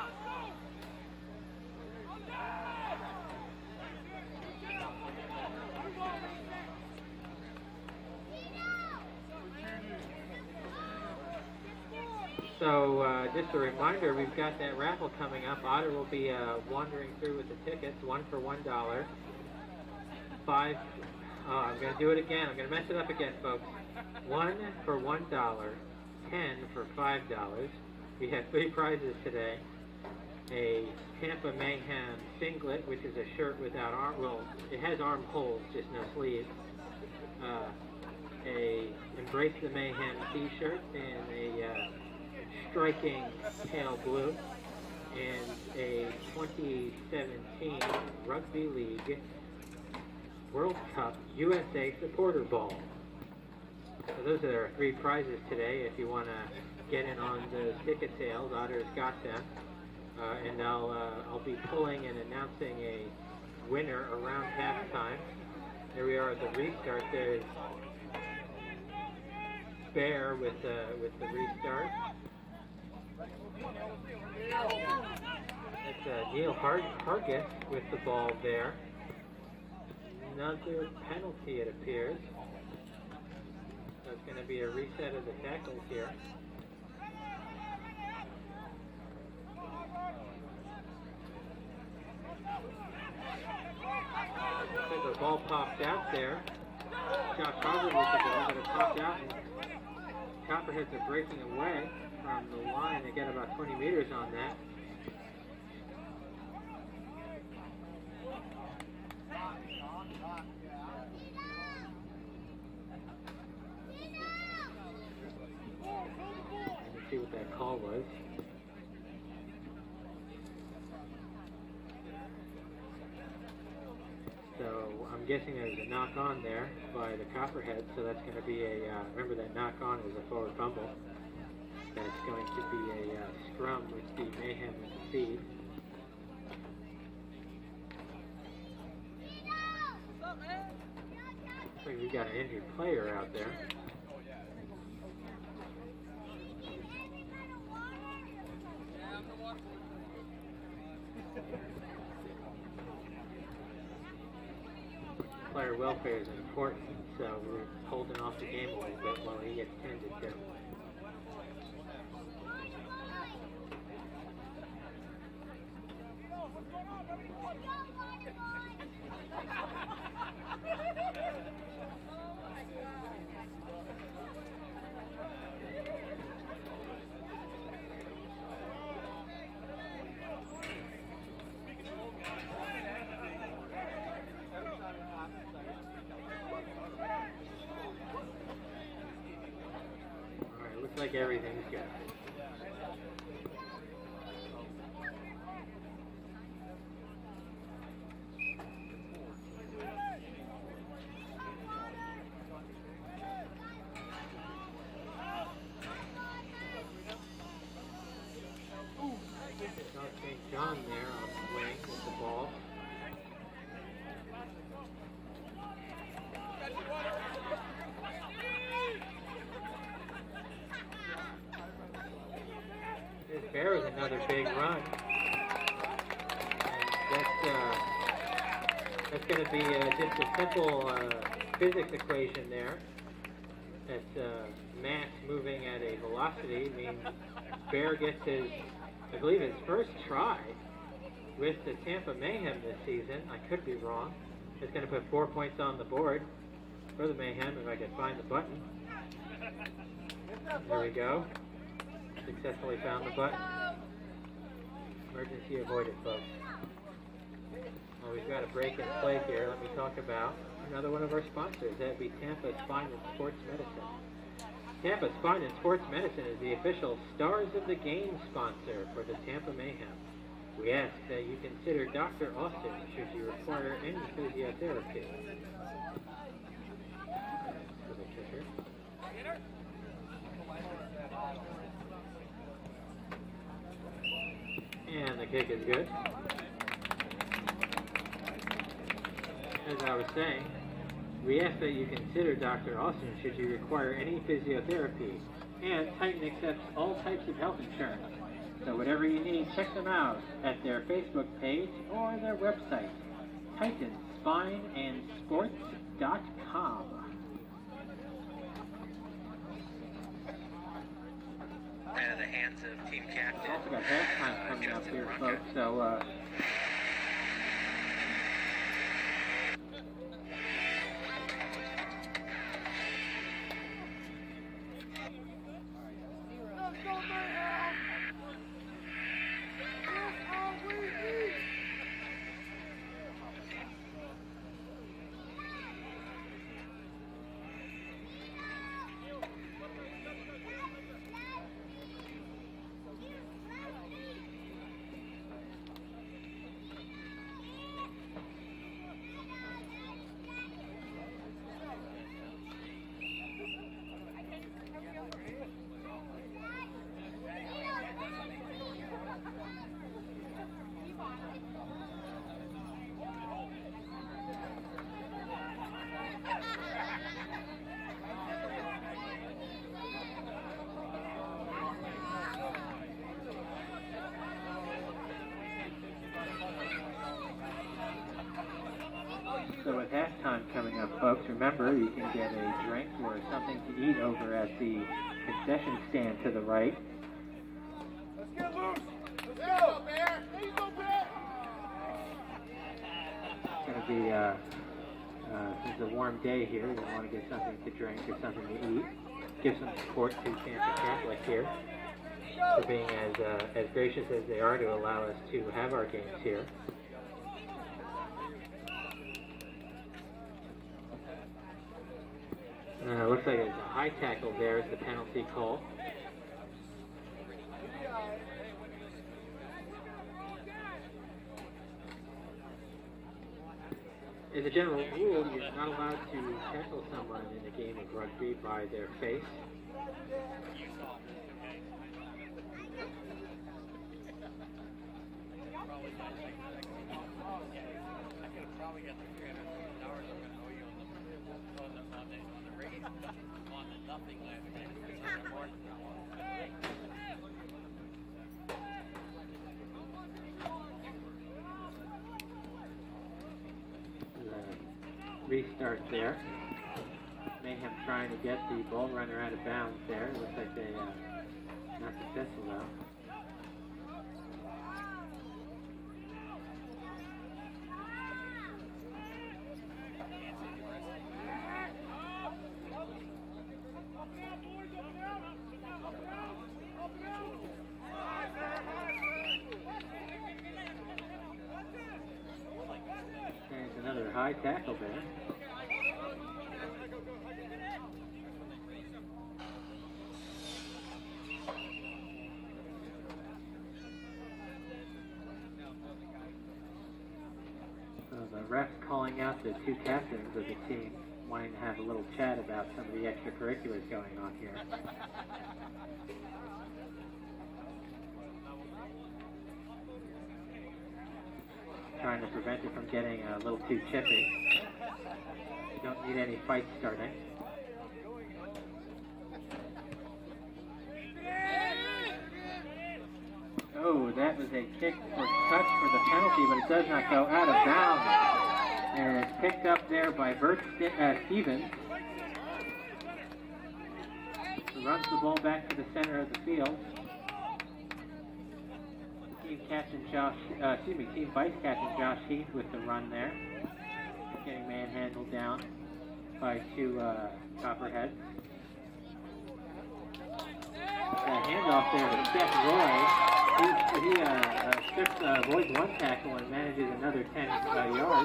So uh, just a reminder, we've got that raffle coming up. Otter will be uh, wandering through with the tickets, one for one dollar. Five, oh, I'm going to do it again. I'm going to mess it up again, folks. One for one dollar. ten for five dollars. We have three prizes today. A Tampa Mayhem singlet, which is a shirt without arm, well, it has armholes, just no sleeves. Uh, a Embrace the Mayhem t-shirt and a uh, striking pale blue. And a twenty seventeen Rugby League World Cup U S A supporter ball. So those are our three prizes today. If you want to get in on the ticket sales, Otter's got them. Uh, and I'll, uh, I'll be pulling and announcing a winner around halftime. There we are at the restart. There's Bear with, uh, with the restart. It's uh, Neil Har Hargis with the ball there. Another penalty, it appears. So it's going to be a reset of the tackles here. So the ball popped out there. Josh Harvard with the ball, but it popped out, and Copperheads are breaking away from the line. They get about twenty meters on that. Let's see what that call was. So I'm guessing there's a knock on there by the Copperheads, so that's going to be a, uh, remember that knock on is a forward fumble. That's going to be a uh, scrum with the Mayhem with the feed. Looks like we got an injured player out there. water welfare is important, so we're holding off the game a little bit while he gets tended to. Looks like everything's good. Saint John there on the wing with the ball. This bear is another big run. And that's, uh, that's going to be uh, just a simple uh, physics equation there. That uh, mass moving at a velocity means bear gets his, I believe his first try with the Tampa Mayhem this season. I could be wrong. It's going to put four points on the board for the Mayhem if I can find the button. There we go. Successfully found the button. Emergency avoided, folks. Well, we've got a break in play here. Let me talk about another one of our sponsors. That would be Tampa Spine and Sports Medicine. Tampa Spine and Sports Medicine is the official Stars of the Game sponsor for the Tampa Mayhem. We ask that you consider Doctor Austin should you require any physiotherapy. For the kicker. And the kick is good. As I was saying, we ask that you consider Doctor Austin should you require any physiotherapy. And Titan accepts all types of health insurance. So whatever you need, check them out at their Facebook page or their website, Titan Spine and Sports dot com. Out of the hands of team captain. Also got halftime coming up here, folks. So uh, So with halftime coming up, folks, remember you can get a drink or something to eat over at the concession stand to the right. Let's get loose! Let's go, Bear! There you go, Bear! It's going to be, uh, uh, this is a warm day here. You want to get something to drink or something to eat. Give some support to Tampa Catholic here for being as, uh, as gracious as they are to allow us to have our games here. Uh, looks like it's a high tackle there is the penalty call. As a general rule, you're not allowed to tackle someone in a game of rugby by their face. restart there. Mayhem trying to get the ball runner out of bounds there. Looks like they uh, not successful though. There's another high tackle there. So the refs calling out the two captains of the team, wanting to have a little chat about some of the extracurriculars going on here. Trying to prevent it from getting a little too chippy. You don't need any fights starting. Oh, that was a kick for touch for the penalty, but it does not go out of bounds. And it's picked up there by Bert St uh, Stevens. Who runs the ball back to the center of the field. Team captain Josh, uh, excuse me, team vice captain Josh Heath with the run there. Getting manhandled down by two uh, Copperheads. Uh, handoff there to Seth Roy. He, he uh, uh, strips, uh, avoids one tackle and manages another ten uh, yards.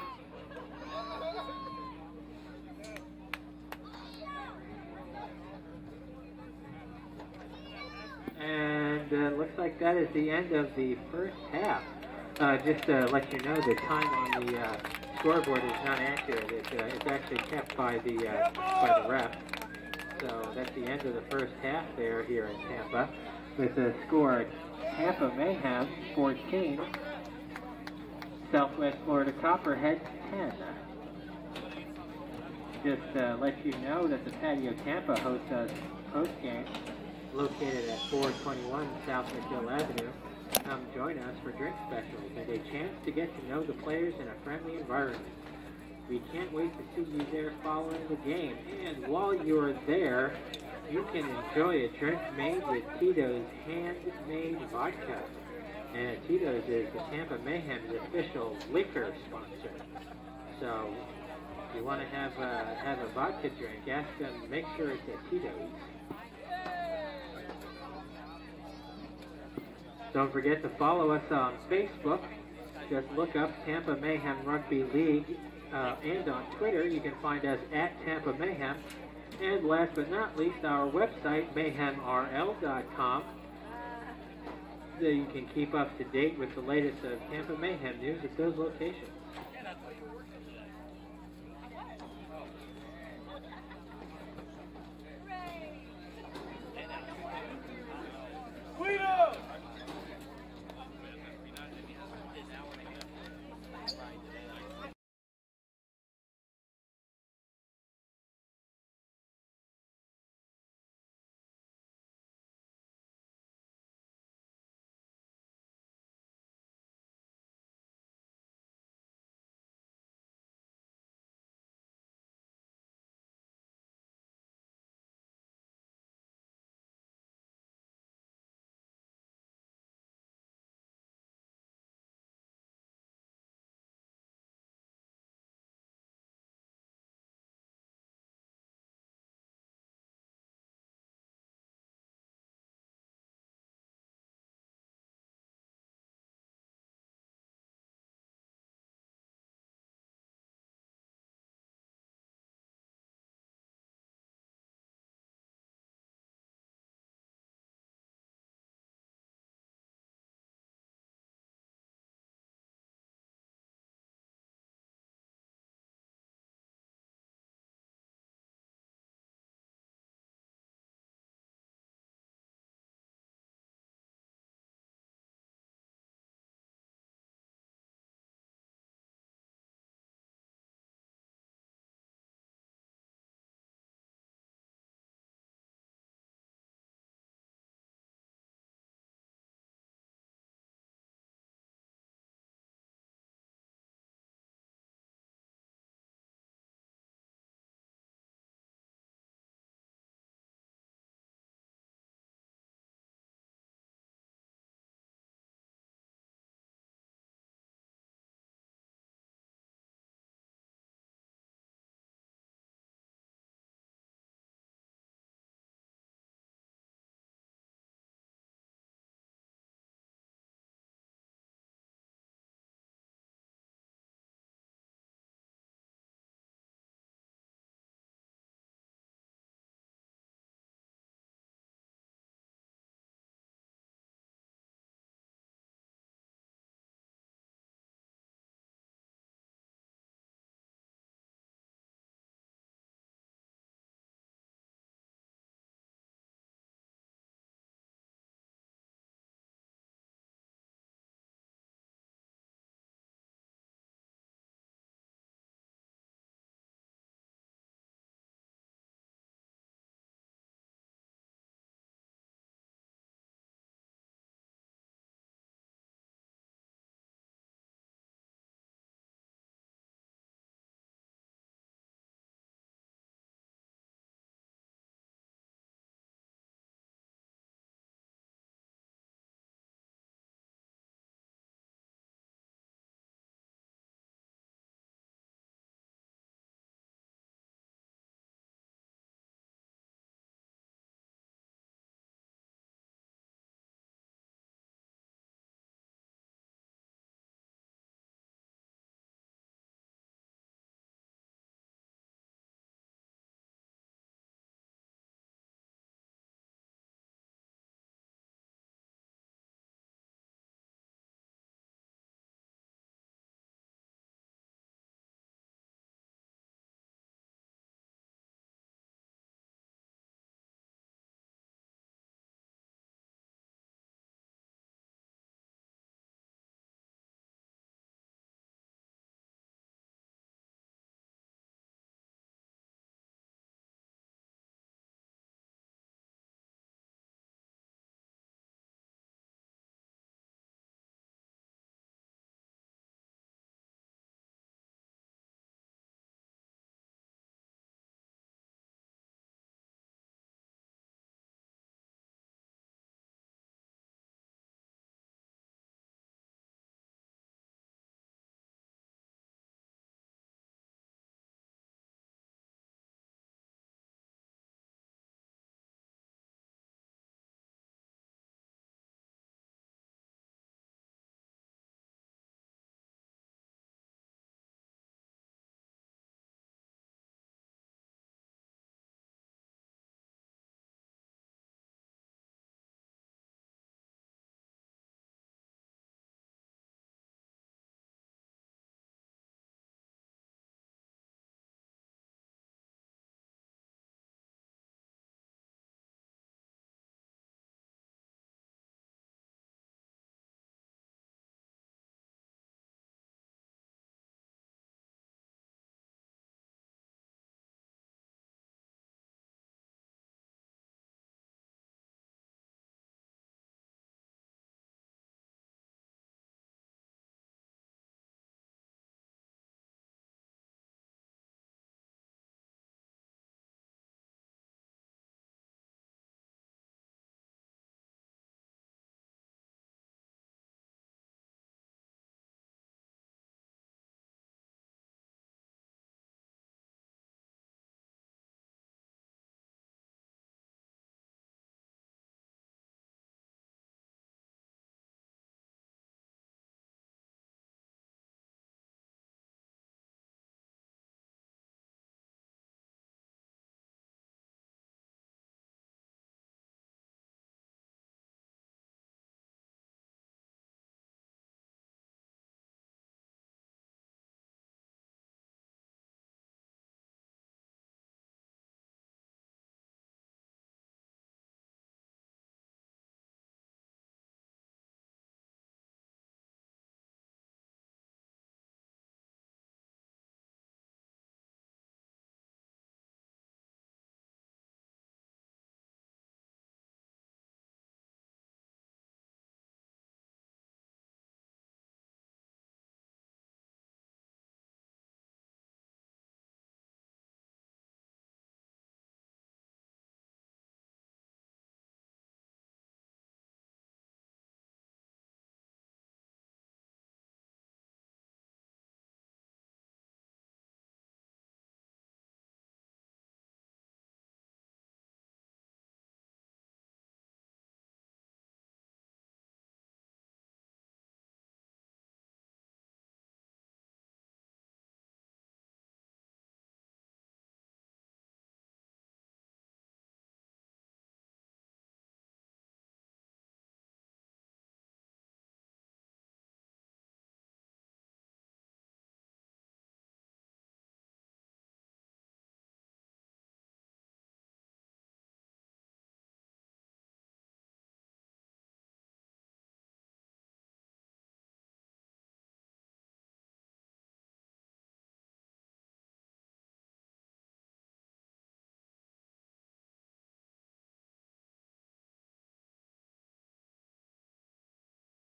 And uh, looks like that is the end of the first half. Uh, just to let you know, the time on the uh, scoreboard is not accurate. It, uh, it's actually kept by the uh, by the ref. So that's the end of the first half there here in Tampa, with the score Tampa Mayhem fourteen, Southwest Florida Copperheads ten. Just uh, let you know that the Patio Tampa hosts us post game, located at four twenty-one South McGill Avenue. Come join us for drink specials and a chance to get to know the players in a friendly environment. We can't wait to see you there following the game. And while you're there, you can enjoy a drink made with Tito's handmade vodka. And Tito's is the Tampa Mayhem's official liquor sponsor. So if you want to have a, have a vodka drink, ask them, make sure it's at Tito's. Don't forget to follow us on Facebook. Just look up Tampa Mayhem Rugby League. Uh, and on Twitter, you can find us at Tampa Mayhem. And last but not least, our website, mayhem r l dot com. So you can keep up to date with the latest of Tampa Mayhem news at those locations.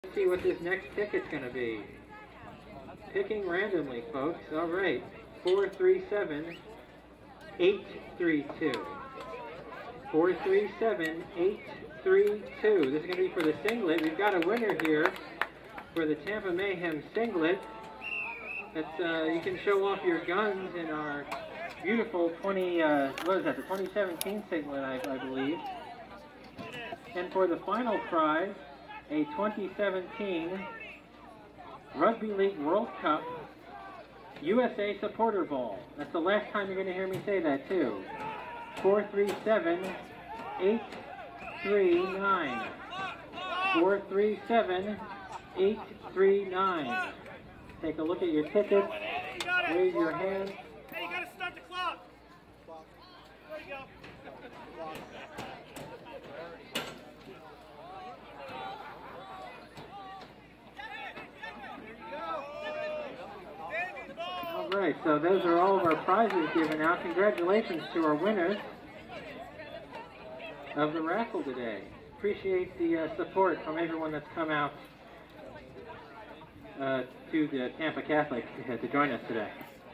Let's see what this next ticket's going to be. Picking randomly, folks. All right. four three seven, eight three two. four three seven, eight three two. This is going to be for the singlet. We've got a winner here for the Tampa Mayhem singlet. That's, uh, you can show off your guns in our beautiful twenty, uh, what is that, the twenty seventeen singlet, I, I believe. And for the final prize, a twenty seventeen Rugby League World Cup U S A Supporter Ball. That's the last time you're going to hear me say that, too. four three seven, eight three nine. four three seven, eight three nine. Take a look at your tickets. Wave your hand. Hey, you gotta start the clock. There you go. All right, so those are all of our prizes given out. Congratulations to our winners of the raffle today. Appreciate the uh, support from everyone that's come out uh, to the Tampa Catholic uh, to join us today.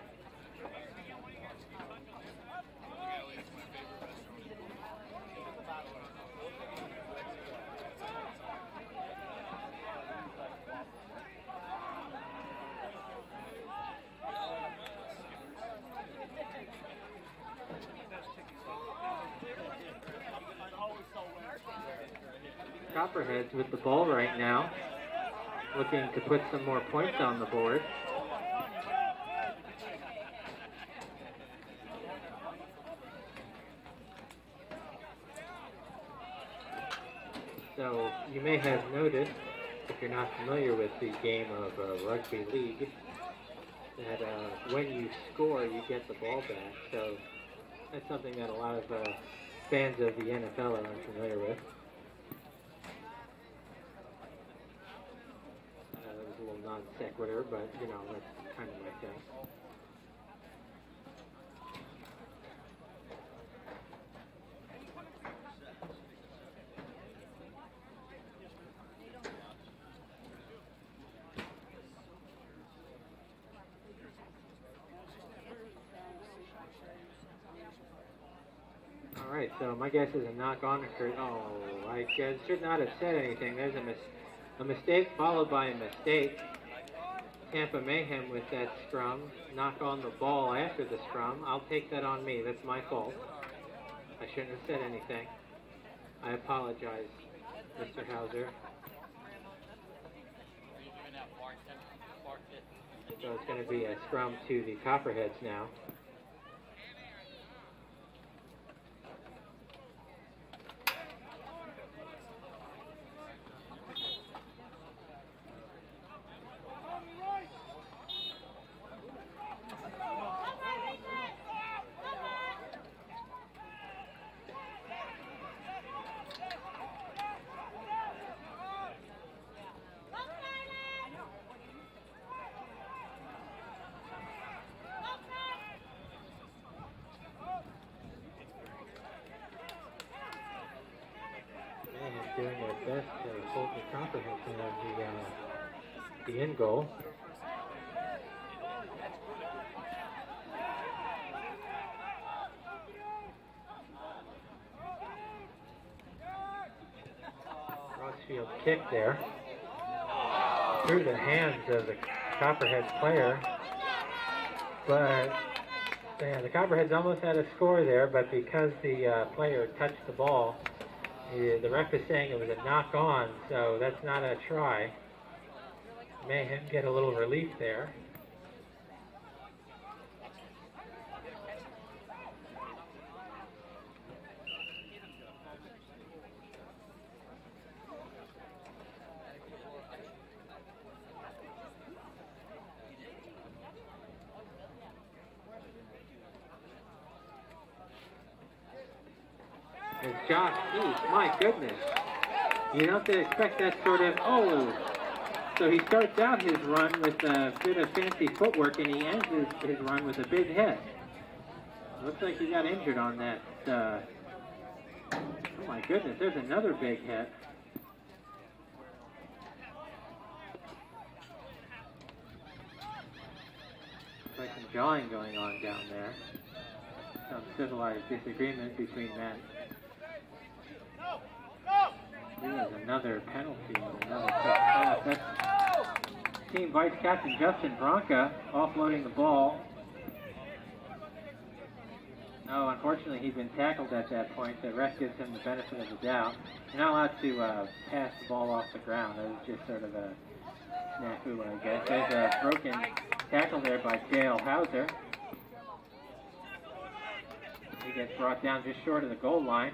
Copperheads with the ball right now, looking to put some more points on the board. So you may have noticed, if you're not familiar with the game of uh, rugby league, that uh, when you score, you get the ball back. So that's something that a lot of uh, fans of the N F L are unfamiliar with. A little non sequitur, but you know, that's kind of my thing. All right, so my guess is a knock on occurred. Oh, I guess should not have said anything. There's a mistake. A mistake followed by a mistake. Tampa Mayhem with that scrum. Knock on the ball after the scrum. I'll take that on me. That's my fault. I shouldn't have said anything. I apologize, Mister Hauser. So it's going to be a scrum to the Copperheads now. Doing their best to hold the Copperheads in the, uh, the end goal. Crossfield kick there through the hands of the Copperheads player, but yeah, the Copperheads almost had a score there, but because the uh, player touched the ball, the ref is saying it was a knock on, so that's not a try. Mayhem get a little relief there. It's Josh East. My goodness. You don't have to expect that sort of, oh. So he starts out his run with a bit of fancy footwork, and he ends his, his run with a big hit. Looks like he got injured on that. Uh, oh my goodness, there's another big hit. Looks like some jawing going on down there. Some civilized disagreement between men. Here's another penalty and another quick pass. That's team vice captain Justin Bronca offloading the ball. No, unfortunately he'd been tackled at that point. The ref gives him the benefit of the doubt. You're not allowed to uh, pass the ball off the ground. That was just sort of a snafu, I guess. There's a broken tackle there by Dale Hauser. He gets brought down just short of the goal line.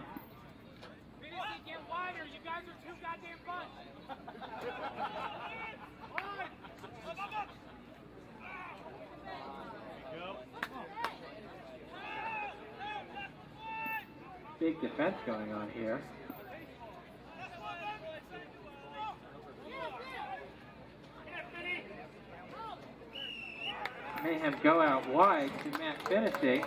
Big defense going on here. Mayhem go out wide to Matt Finnessy.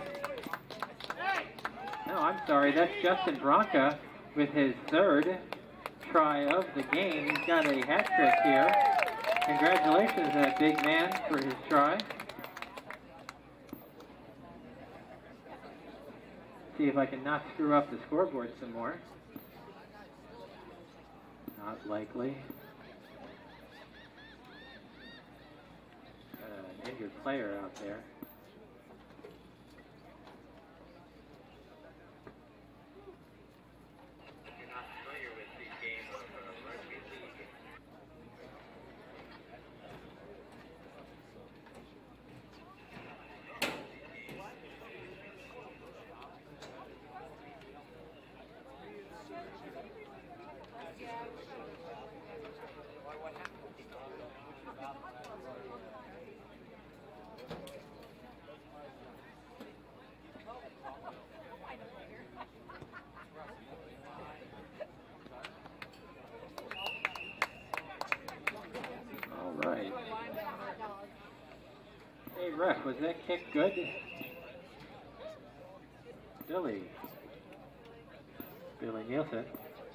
No, I'm sorry, that's Justin Bronca with his third try of the game. He's got a hat trick here. Congratulations to that big man for his try. See if I can not screw up the scoreboard some more. Not likely. Got an injured player out there. Ref, was that kick good? Billy. Billy Nielsen.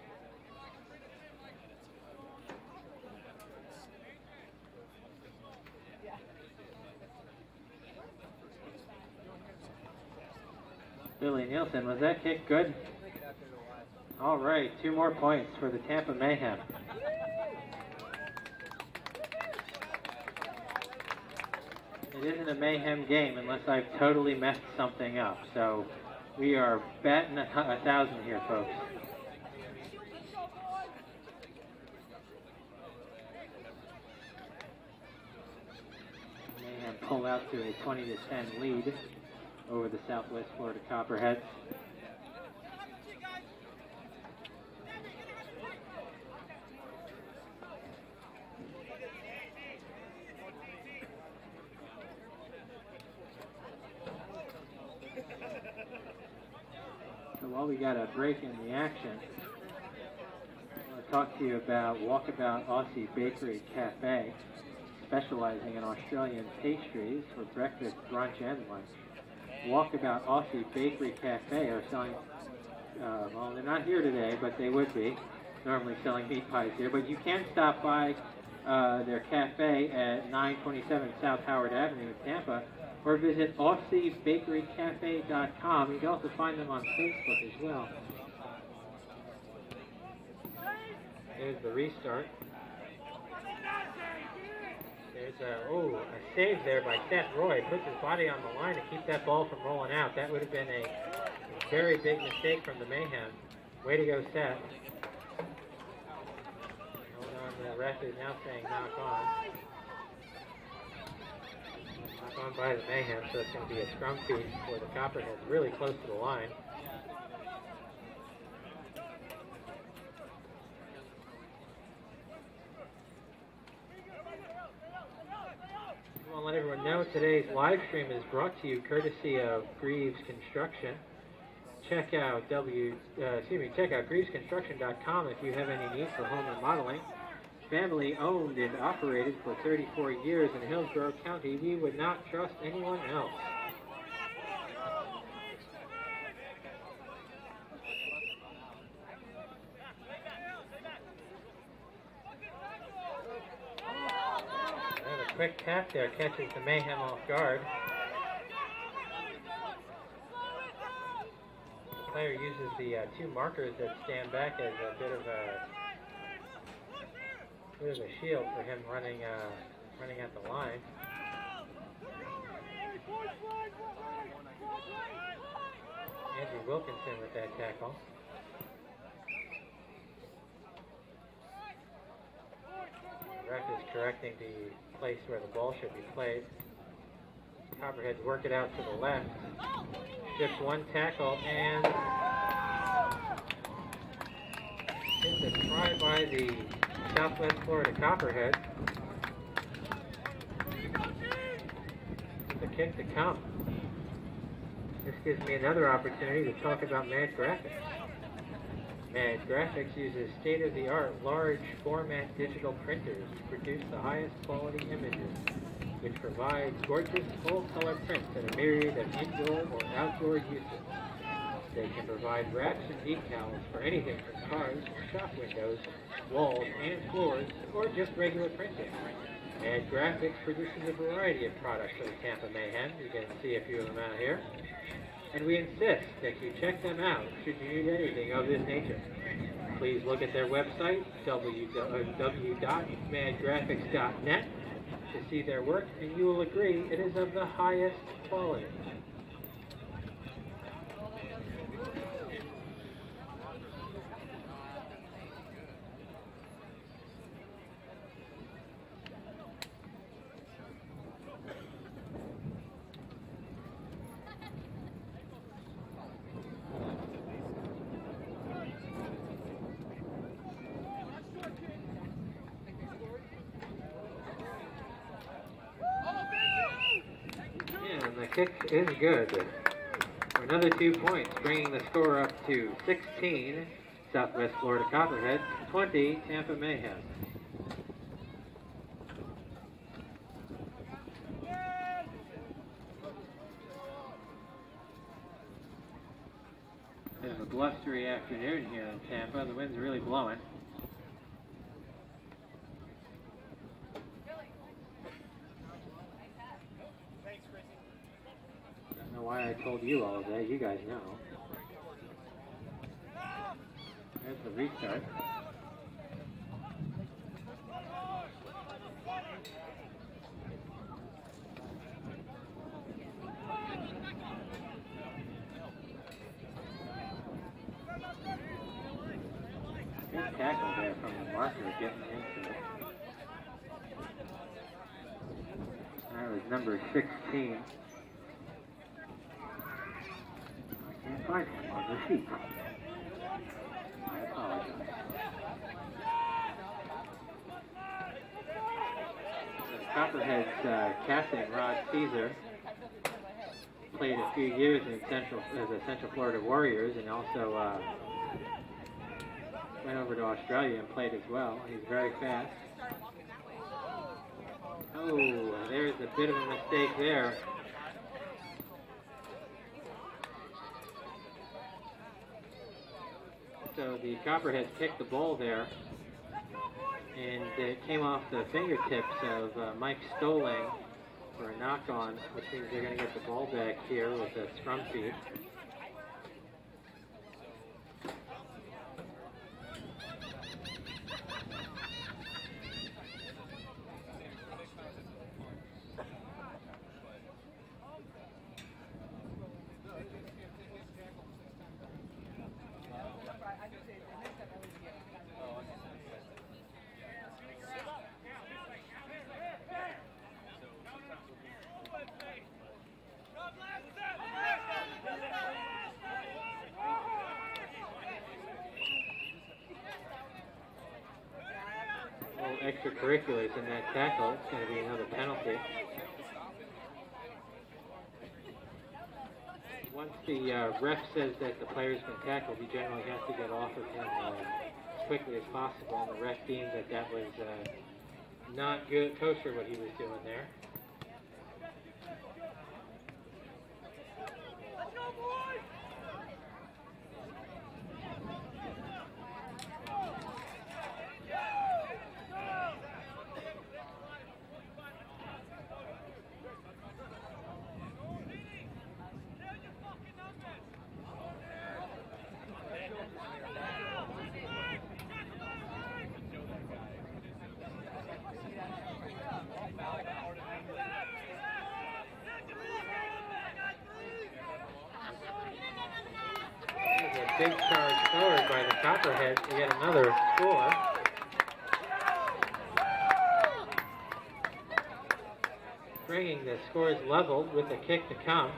Billy Nielsen, was that kick good? All right, two more points for the Tampa Mayhem. It isn't a Mayhem game unless I've totally messed something up. So we are batting a, a thousand here, folks. Mayhem pull out to a twenty to ten lead over the Southwest Florida Copperheads. So while we got a break in the action, I want to talk to you about Walkabout Aussie Bakery Cafe, specializing in Australian pastries for breakfast, brunch, and lunch. Walkabout Aussie Bakery Cafe are selling, uh, well, they're not here today, but they would be, normally selling meat pies here, but you can stop by uh, their cafe at nine twenty-seven South Howard Avenue in Tampa, or visit Aussie Bakery Cafe dot com. You can also find them on Facebook as well. There's the restart. There's a, oh, a save there by Seth Roy. Puts his body on the line to keep that ball from rolling out. That would have been a very big mistake from the Mayhem. Way to go, Seth. Hold on, the ref is now saying knock on. Knock on by the Mayhem, so it's going to be a scrum feed for the Copperheads, really close to the line. I want to let everyone know today's live stream is brought to you courtesy of Greaves Construction. Check out W, uh, excuse me, check out Greaves Construction dot com if you have any need for home remodeling. Family owned and operated for thirty-four years in Hillsborough County. We would not trust anyone else. quick tap there catches the Mayhem off guard. The player uses the uh, two markers that stand back as a bit of a bit of a shield for him running uh, running at the line. Andrew Wilkinson with that tackle. The ref is correcting the place where the ball should be played. Copperheads work it out to the left. Ships one tackle and it's a try by the Southwest Florida Copperheads. The kick to come. This gives me another opportunity to talk about Mad Graphics. Mad Graphics uses state-of-the-art large format digital printers to produce the highest quality images, which provides gorgeous full-color prints in a myriad of indoor or outdoor uses. They can provide wraps and decals for anything from cars, shop windows, walls, and floors, or just regular printing. Mad Graphics produces a variety of products for the Tampa Mayhem. You can see a few of them out here. And we insist that you check them out should you need anything of this nature. Please look at their website, w w w dot mad graphics dot net, to see their work, and you will agree it is of the highest quality. Kick is good for another two points, bringing the score up to sixteen, Southwest Florida Copperheads, twenty, Tampa Mayhem. It's a blustery afternoon here in Tampa. The wind's really blowing. Why I told you all of that, you guys know. There's the restart. Good tackle there from the marker getting into it. That was number sixteen. Find him on the sheet. I apologize. The Copperheads uh, captain, Rod Caesar, played a few years in Central as a Central Florida Warriors, and also uh, went over to Australia and played as well. He's very fast. Oh, there's a bit of a mistake there. So the Copperheads kicked the ball there, and it came off the fingertips of uh, Mike Stoling for a knock-on, which means they're going to get the ball back here with a scrum feed. Extracurriculars in that tackle. It's going to be another penalty. Once the uh, ref says that the player's been tackled, he generally has to get off of him uh, as quickly as possible, and the ref deemed that that was uh, not good, kosher what he was doing there. big charge forward by the Copperheads to get another score. Bringing the scores leveled with a kick to come.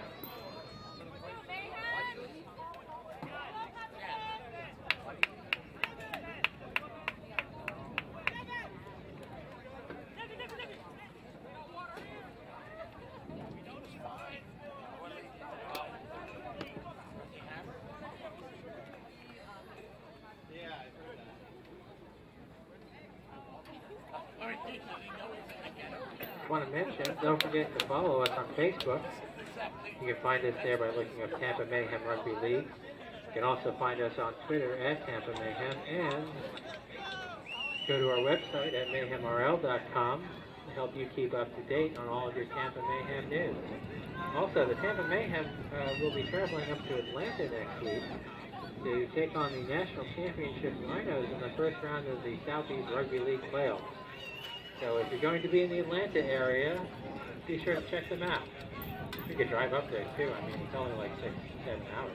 Want to mention, don't forget to follow us on Facebook. You can find us there by looking up Tampa Mayhem Rugby League. You can also find us on Twitter at Tampa Mayhem, and go to our website at mayhem r l dot com to help you keep up to date on all of your Tampa Mayhem news. Also, the Tampa Mayhem uh, will be traveling up to Atlanta next week to take on the National Championship Rhinos in the first round of the Southeast Rugby League playoffs. So if you're going to be in the Atlanta area, be sure to check them out. You could drive up there too. I mean, it's only like six, seven hours.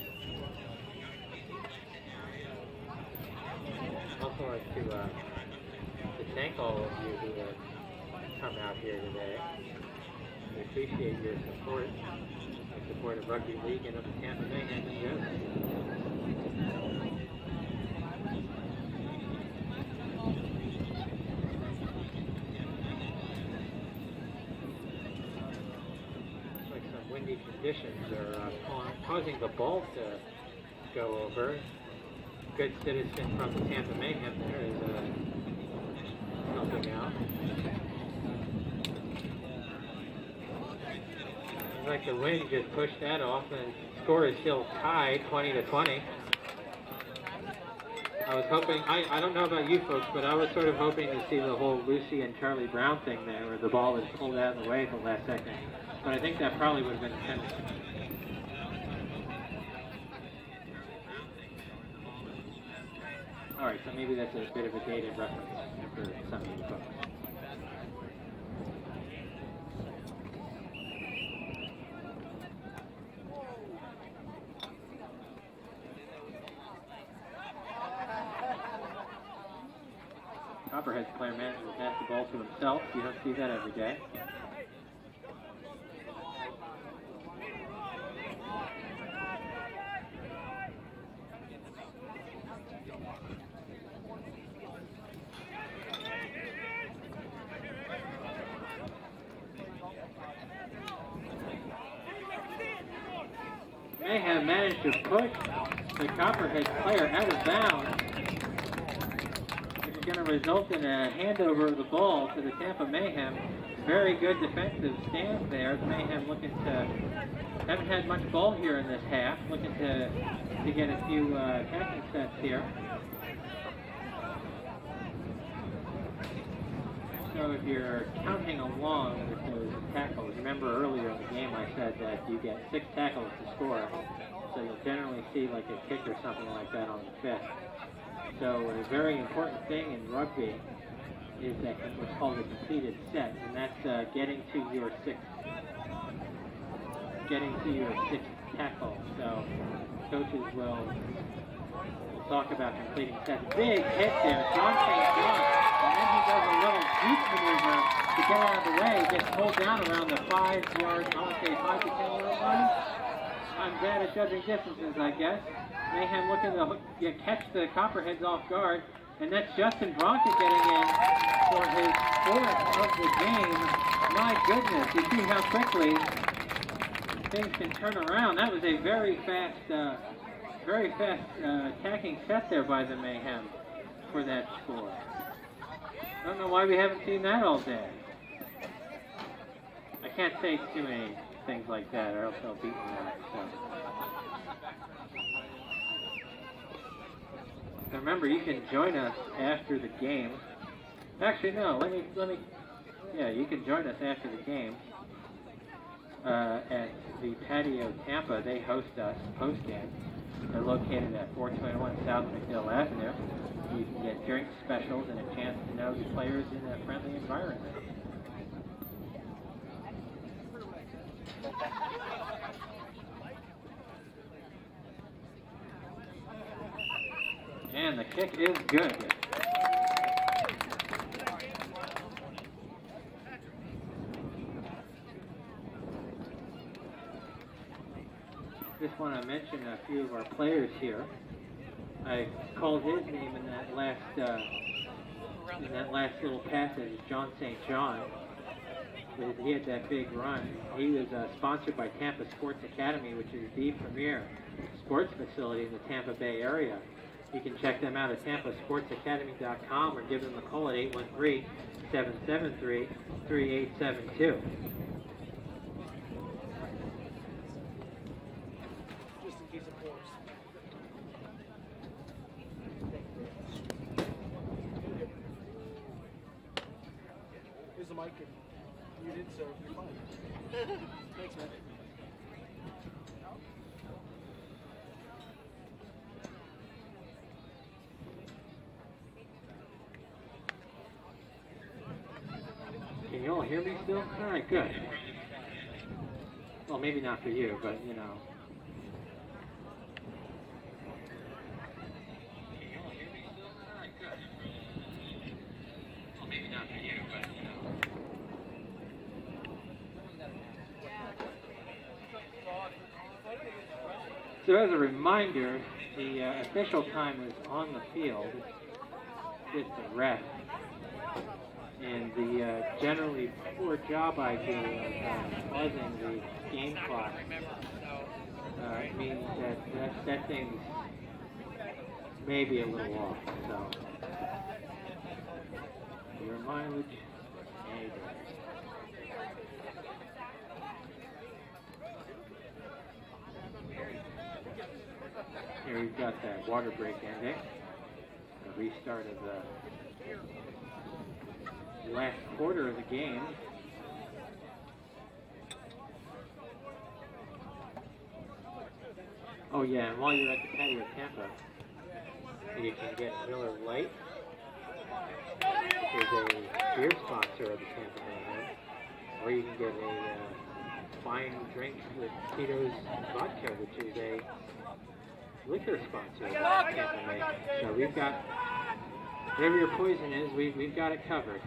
Also like to, uh, to thank all of you who have come out here today. We appreciate your support, the support of Rugby League and of the Tampa Mayhem in general. Conditions are uh, causing the ball to go over. Good citizen from the Tampa Mayhem there is uh, helping out. Seems like the wind just pushed that off, and the score is still tied, twenty to twenty. I was hoping, I, I don't know about you folks, but I was sort of hoping to see the whole Lucy and Charlie Brown thing there, where the ball was pulled out of the way at the last second. But I think that probably would have been intended. All right, so maybe that's a bit of a dated reference for some of you folks. Copperheads player manager will pass the ball to himself. You don't see that every day. Mayhem managed to push the Copperheads player out of bounds, which is going to result in a handover of the ball to the Tampa Mayhem. Very good defensive stand there. The Mayhem looking to, haven't had much ball here in this half, looking to, to get a few uh, attacking sets here. So if you're counting along with those tackles, remember earlier in the game I said that you get six tackles to score, so you'll generally see like a kick or something like that on the fifth. So a very important thing in rugby is that what's called a completed set, and that's uh, getting to your sixth, getting to your sixth tackle. So coaches will, will talk about completing sets. Big hit there, John Saint John. And then he does a little juke maneuver to get out of the way, gets pulled down around the five yard, I want to say five to ten yard line. I'm bad at judging distances, I guess. Mayhem looking to yeah, catch the Copperheads off guard, and that's Justin Bronca getting in for his fourth of the game. My goodness, you see how quickly things can turn around. That was a very fast, uh, very fast uh, attacking set there by the Mayhem for that score. I don't know why we haven't seen that all day. I can't say too many things like that, or else they'll beat me up. So. So remember, you can join us after the game. Actually, no. Let me, let me. Yeah, you can join us after the game uh, at the Patio Tampa. They host us post game. They're located at four twenty-one South McNill Avenue. You can get drink specials and a chance to know the players in a friendly environment. kick is good. Just want to mention a few of our players here. I called his name in that last uh, in that last little passage, John Saint John. He had that big run. He was uh, sponsored by Tampa Sports Academy, which is the premier sports facility in the Tampa Bay area. You can check them out at tampa sports academy dot com or give them a call at eight one three, seven seven three, three eight seven two. Just in case it pours. Here's the mic. You did, so you're fine. Thanks, man. Can you all hear me still? All right, good. Well, maybe not for you, but you know. Can you all hear me still? All right, good. Well, maybe not for you, but you know. So as a reminder, the uh, official time is on the field with the ref. And the uh, generally poor job I do of uh, pausing the game clock uh, means that that, that thing's maybe a little off. So your mileage, maybe. Here we've got that water break ending, the restart of the last quarter of the game. Oh yeah, and while you're at the patio Tampa, you can get Miller Lite, which is a beer sponsor of the Tampa Mayhem, or you can get a uh, fine drink with Tito's Vodka, which is a liquor sponsor of the Tampa Mayhem. So we've got, whatever your poison is, we, we've got it covered.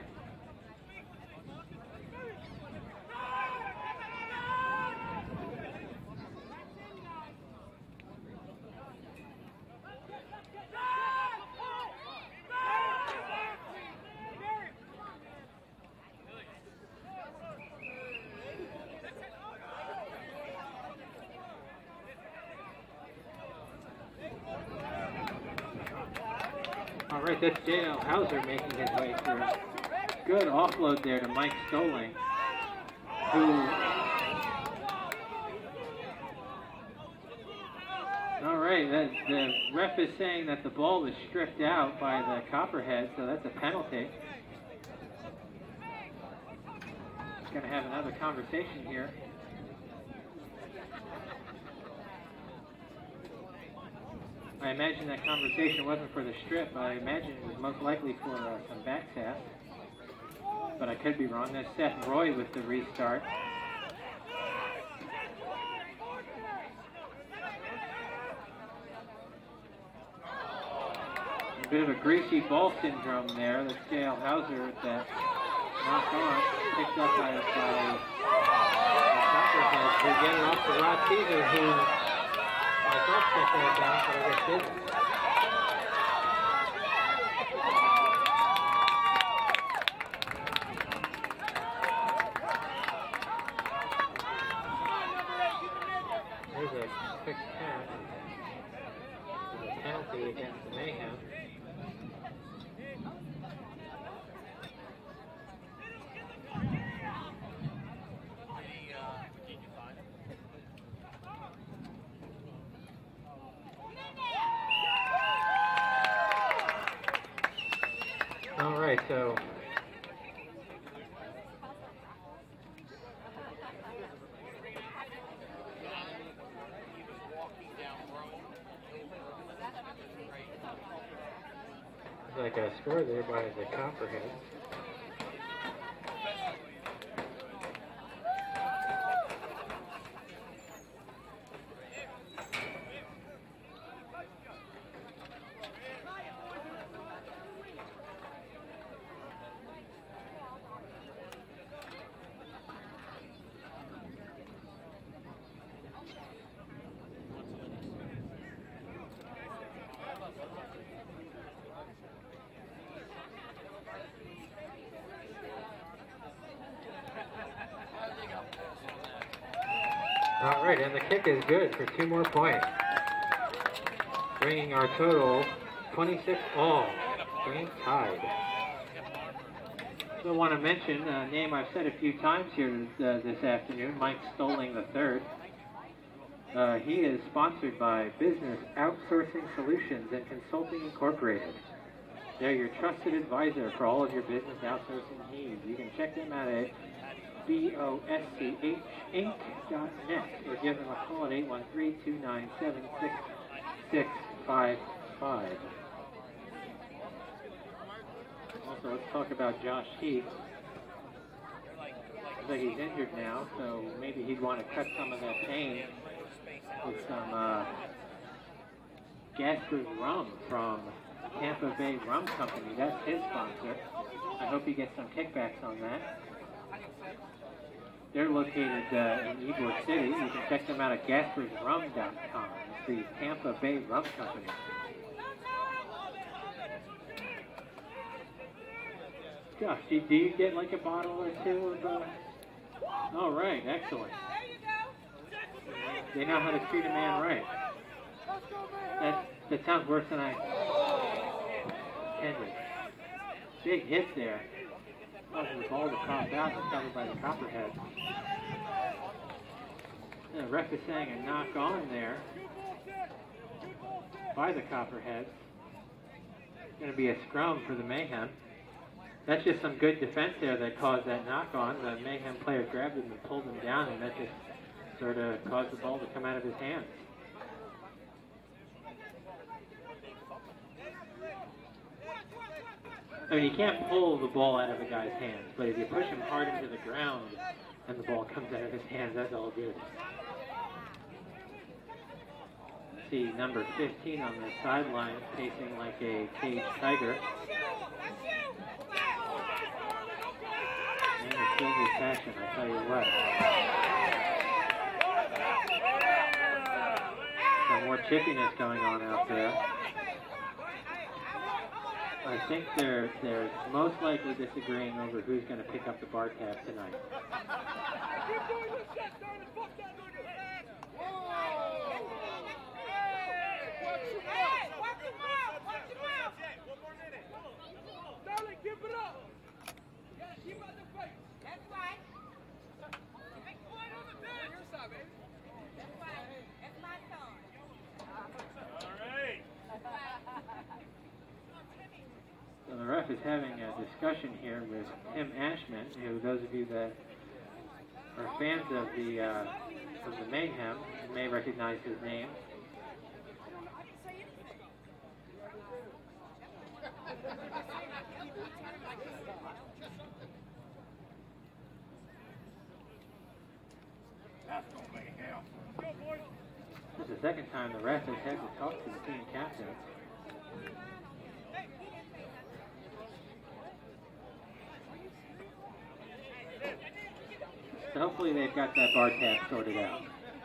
All right, that's J L Hauser making his way through. Good offload there to Mike Stoling, who all right, that, the ref is saying that the ball was stripped out by the Copperheads, so that's a penalty. Just going to have another conversation here. I imagine that conversation wasn't for the strip. I imagine it was most likely for uh, some back tap. But I could be wrong. There's Seth Roy with the restart. A bit of a greasy ball syndrome there. That's J L Hauser with that knock on. Picked up by, by the Copperheads. We're getting off to Rod Caesar, who I thought checked that down, but I guess didn't. There's a quick pass. There's a penalty against the Mayhem. All right, so like a score there by the Copperheads. All right, and the kick is good for two more points, bringing our total twenty-six all. Game tied. So I want to mention a name I've said a few times here uh, this afternoon, Mike Stoling the third. Uh, he is sponsored by Business Outsourcing Solutions and Consulting Incorporated. They're your trusted advisor for all of your business outsourcing needs. You can check them out at B O S C H Inc dot net or give them a call at eight one three, two nine seven, six six five five. Also, let's talk about Josh Heath. Looks like he's injured now, so maybe he'd want to cut some of that pain with some uh, Gasper's rum from Tampa Bay Rum Company. That's his sponsor. I hope he gets some kickbacks on that. They're located uh, in Ybor City. You can check them out at gaspers rum dot com. It's the Tampa Bay Rum Company. Gosh, do, do you get like a bottle or two of, uh... all right, excellent. They know how to treat a man right. That, that sounds worse than I intended. Big hit there. Causing the ball to pop out and covered by the Copperheads. The ref is saying a knock on there by the Copperheads. Going to be a scrum for the Mayhem. That's just some good defense there that caused that knock on. The Mayhem player grabbed him and pulled him down, and that just sort of caused the ball to come out of his hands. I mean, you can't pull the ball out of a guy's hands, but if you push him hard into the ground and the ball comes out of his hands, that's all good. See number fifteen on the sideline, pacing like a caged tiger. And it's still his passion, I tell you what. Some more chippiness going on out there. I think they're they're most likely disagreeing over who's going to pick up the bar tab tonight. So the ref is having a discussion here with Tim Ashman, who those of you that are fans of the uh, of the Mayhem may recognize his name. This is the second time the ref has had to talk to the team captain. So hopefully they've got that bar tab sorted out.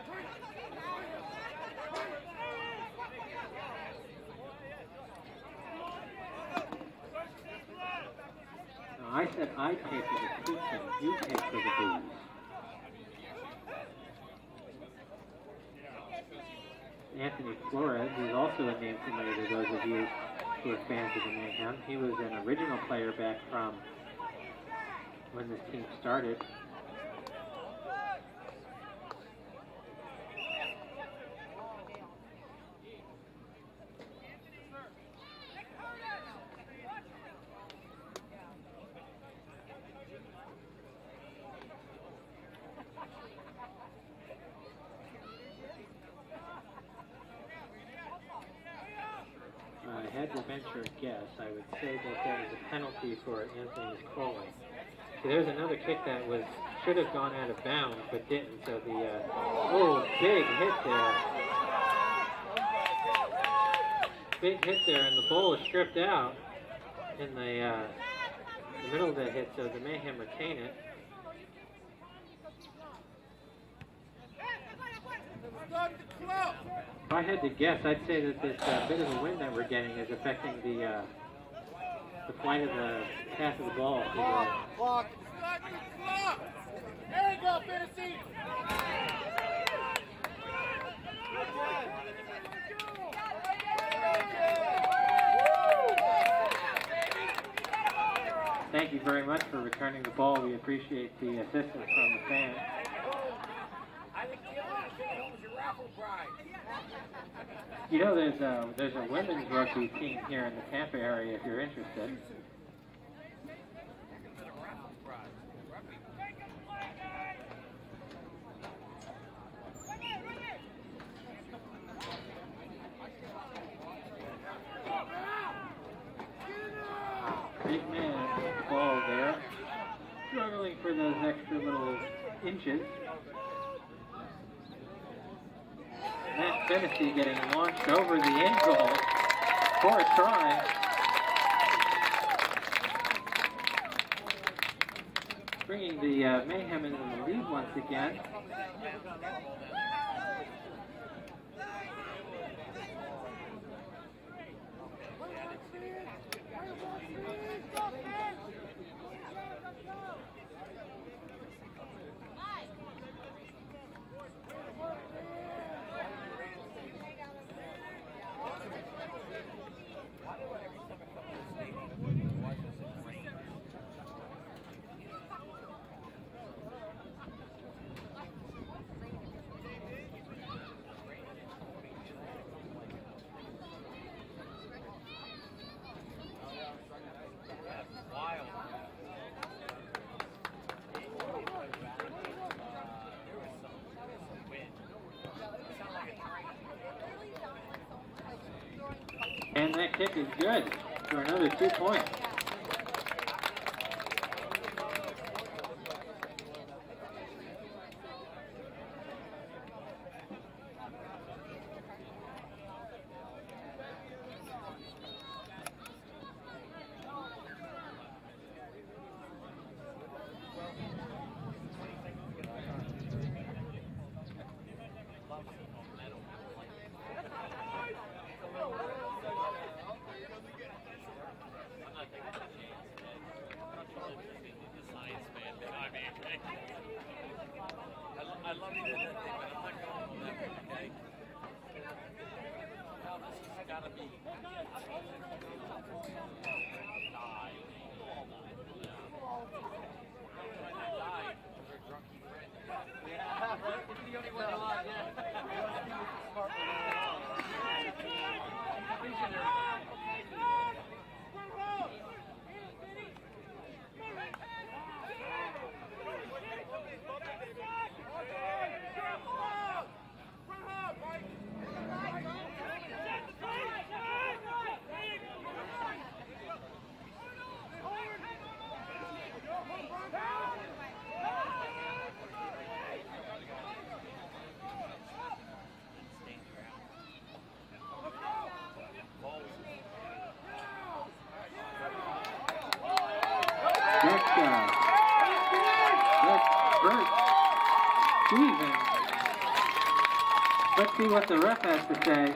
Now, I said I'd pay for the pizza, you pay for the booze. Anthony Flores is also a name familiar to those of you who are fans of the Mayhem. He was an original player back from when this team started. I had to venture a guess. I would say that there was a penalty for Anthony's calling. So there's another kick that was should have gone out of bounds, but didn't. So the uh, oh, big hit there, big hit there, and the ball is stripped out in the, uh, the middle of that hit. So the Mayhem retain it. If I had to guess, I'd say that this uh, bit of the wind that we're getting is affecting the uh, the flight of the path of the ball. To the, Clock. There you go, Fantasy. very much for returning the ball. We appreciate the assistance from the fans. You know, there's a, there's a women's rugby team here in the Tampa area if you're interested. Big man ball there, struggling for those extra little inches. Matt Tennessee getting launched over the end goal for a try. Bringing the uh, Mayhem into the lead once again. And that kick is good for another two points. I love you to that thing, but I'm not going on that one, okay? Now this has got to be. Yeah, it's the only one alive, yeah. That's, uh, that's Bert Stevens. Let's see what the ref has to say.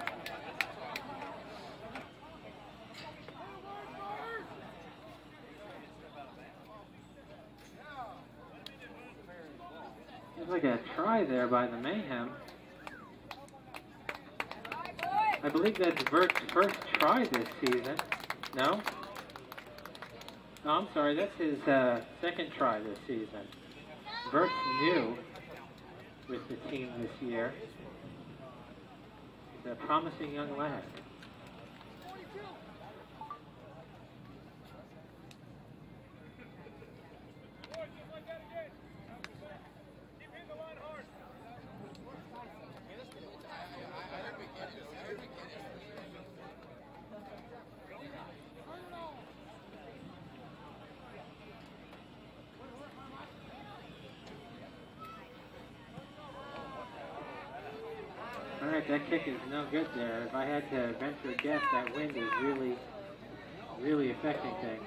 There's like a try there by the Mayhem. I believe that's Bert's first try this season. No? No, I'm sorry, that's his uh, second try this season. Bert's new with the team this year. He's a promising young lad. All right, that kick is no good there. If I had to venture a guess, that wind is really, really affecting things.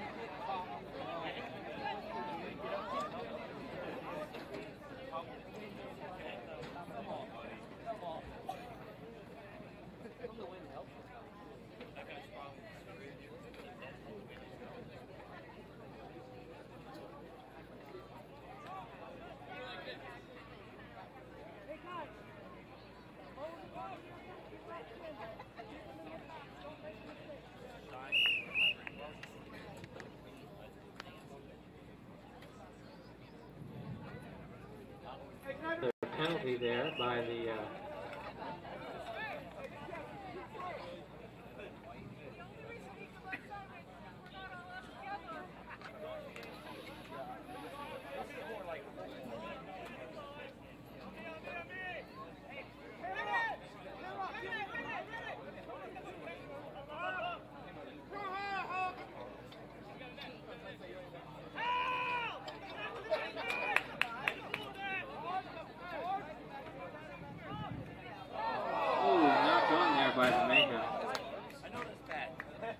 penalty there by the uh, by the Mayhem. I noticed that.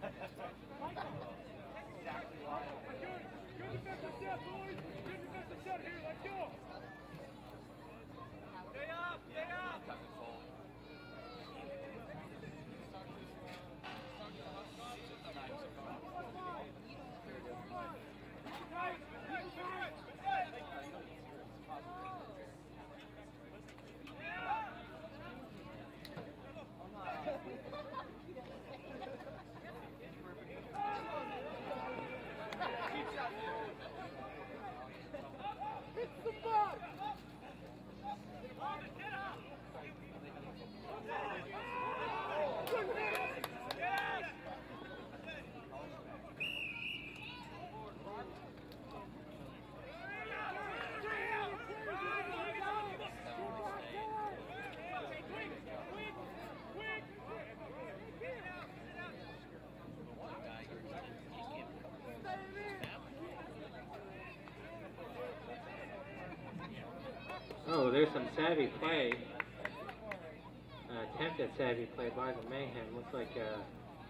Oh, there's some savvy play. Uh, attempt at savvy play by the Mayhem. Looks like a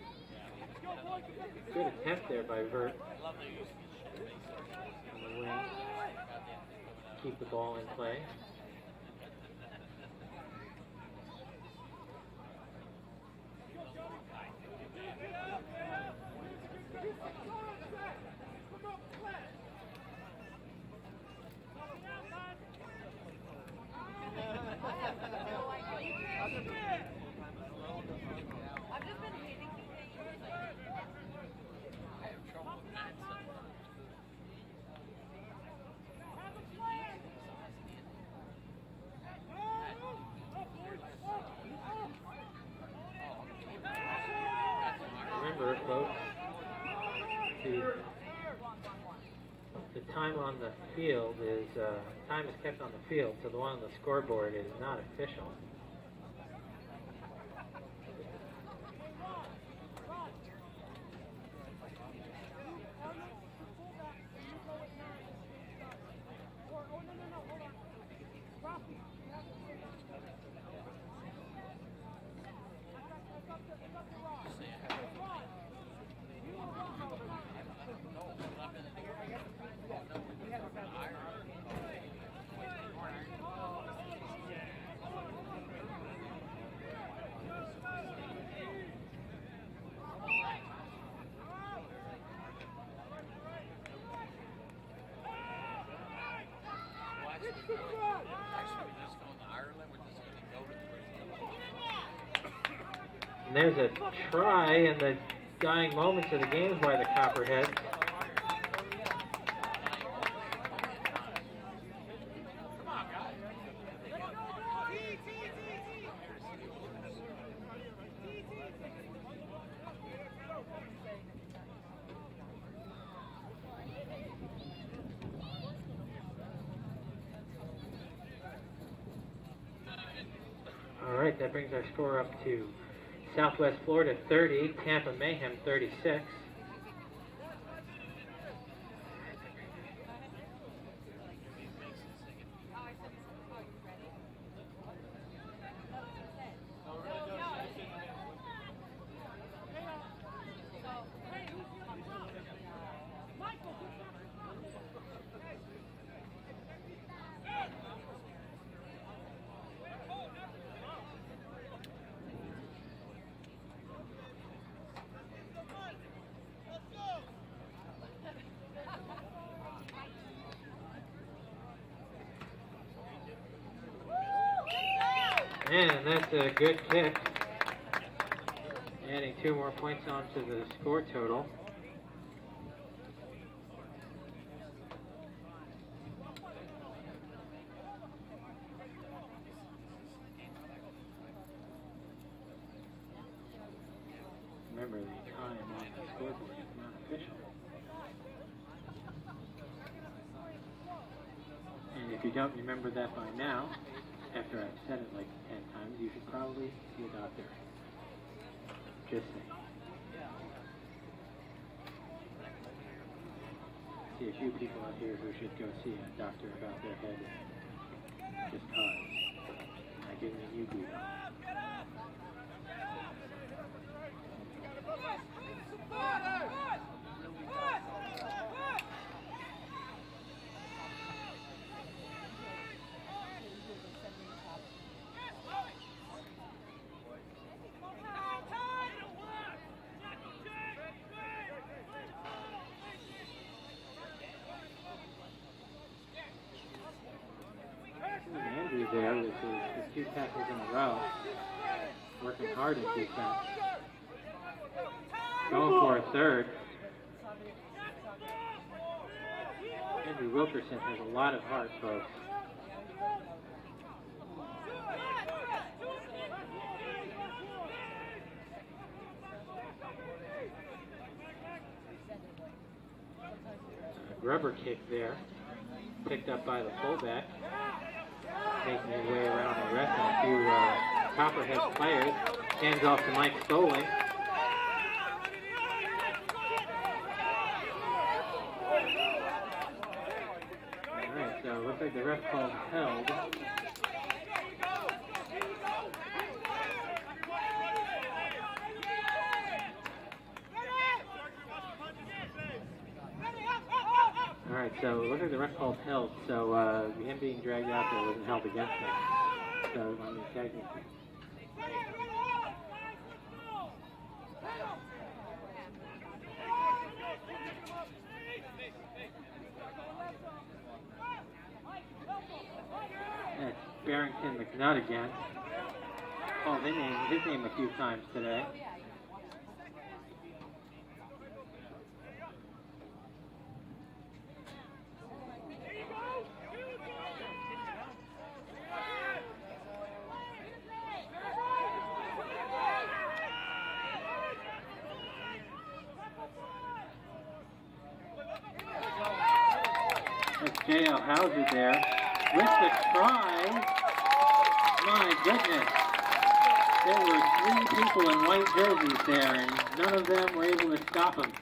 good attempt there by Vert on the wing. Keep the ball in play. Remember, folks, the, the time on the field is, uh, time is kept on the field, so the one on the scoreboard is not official. And there's a try in the dying moments of the games by the Copperheads. All right, that brings our score up to Southwest Florida thirty, Tampa Mayhem thirty-six. And that's a good kick, adding two more points onto the score total. time on the scoreboard is not official. And if you don't remember that by now, after I've said it like ten times, you should probably see a doctor. Just saying. See a few people out here who should go see a doctor about their head just cause. I didn't mean you do that. Andrew there with his, his two tackles in a row, working hard at defense. Going for a third. Andrew Wilkerson has a lot of heart, folks. A rubber kick there, picked up by the fullback. Making his way around the rest of a few uh, Copperheads players. Hands off to Mike Stoling. Alright, so it looks like the ref called held. Alright, so it looks like the ref called held, so uh, him being dragged out there wasn't held against him. So, I mean, technically. That's Barrington McNutt again. Oh, they named his name a few times today. That's J L Hauser there with the try. My goodness. There were three people in white jerseys there, and none of them were able to stop him.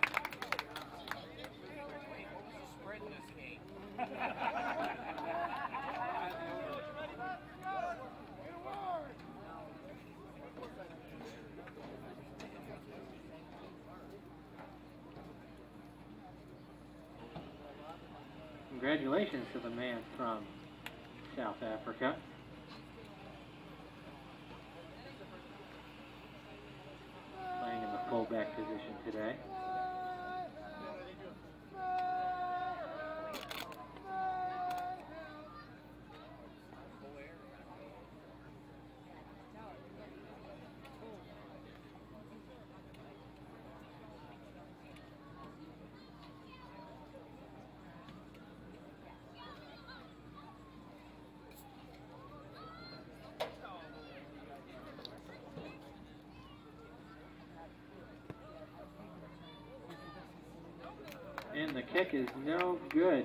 Congratulations to the man from South Africa. Playing in the fullback position today. And the kick is no good.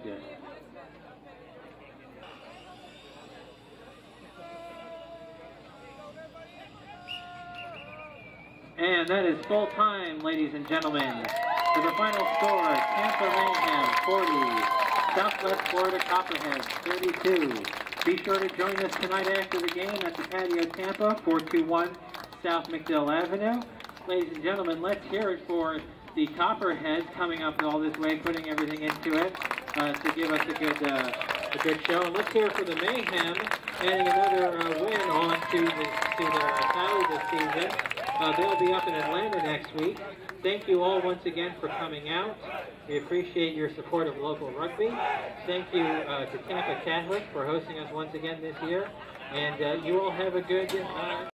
And that is full time, ladies and gentlemen. For the final score, Tampa Mayhem forty, Southwest Florida Copperheads thirty-two. Be sure to join us tonight after the game at the Patio Tampa, four two one South McDill Avenue. Ladies and gentlemen, let's hear it for the Copperheads coming up all this way, putting everything into it uh, to give us a good uh, a good show. And let's hear it for the Mayhem, adding another uh, win on to, the, to their tally this season. Uh, they'll be up in Atlanta next week. Thank you all once again for coming out. We appreciate your support of local rugby. Thank you uh, to Tampa Catholic for hosting us once again this year. And uh, you all have a good uh,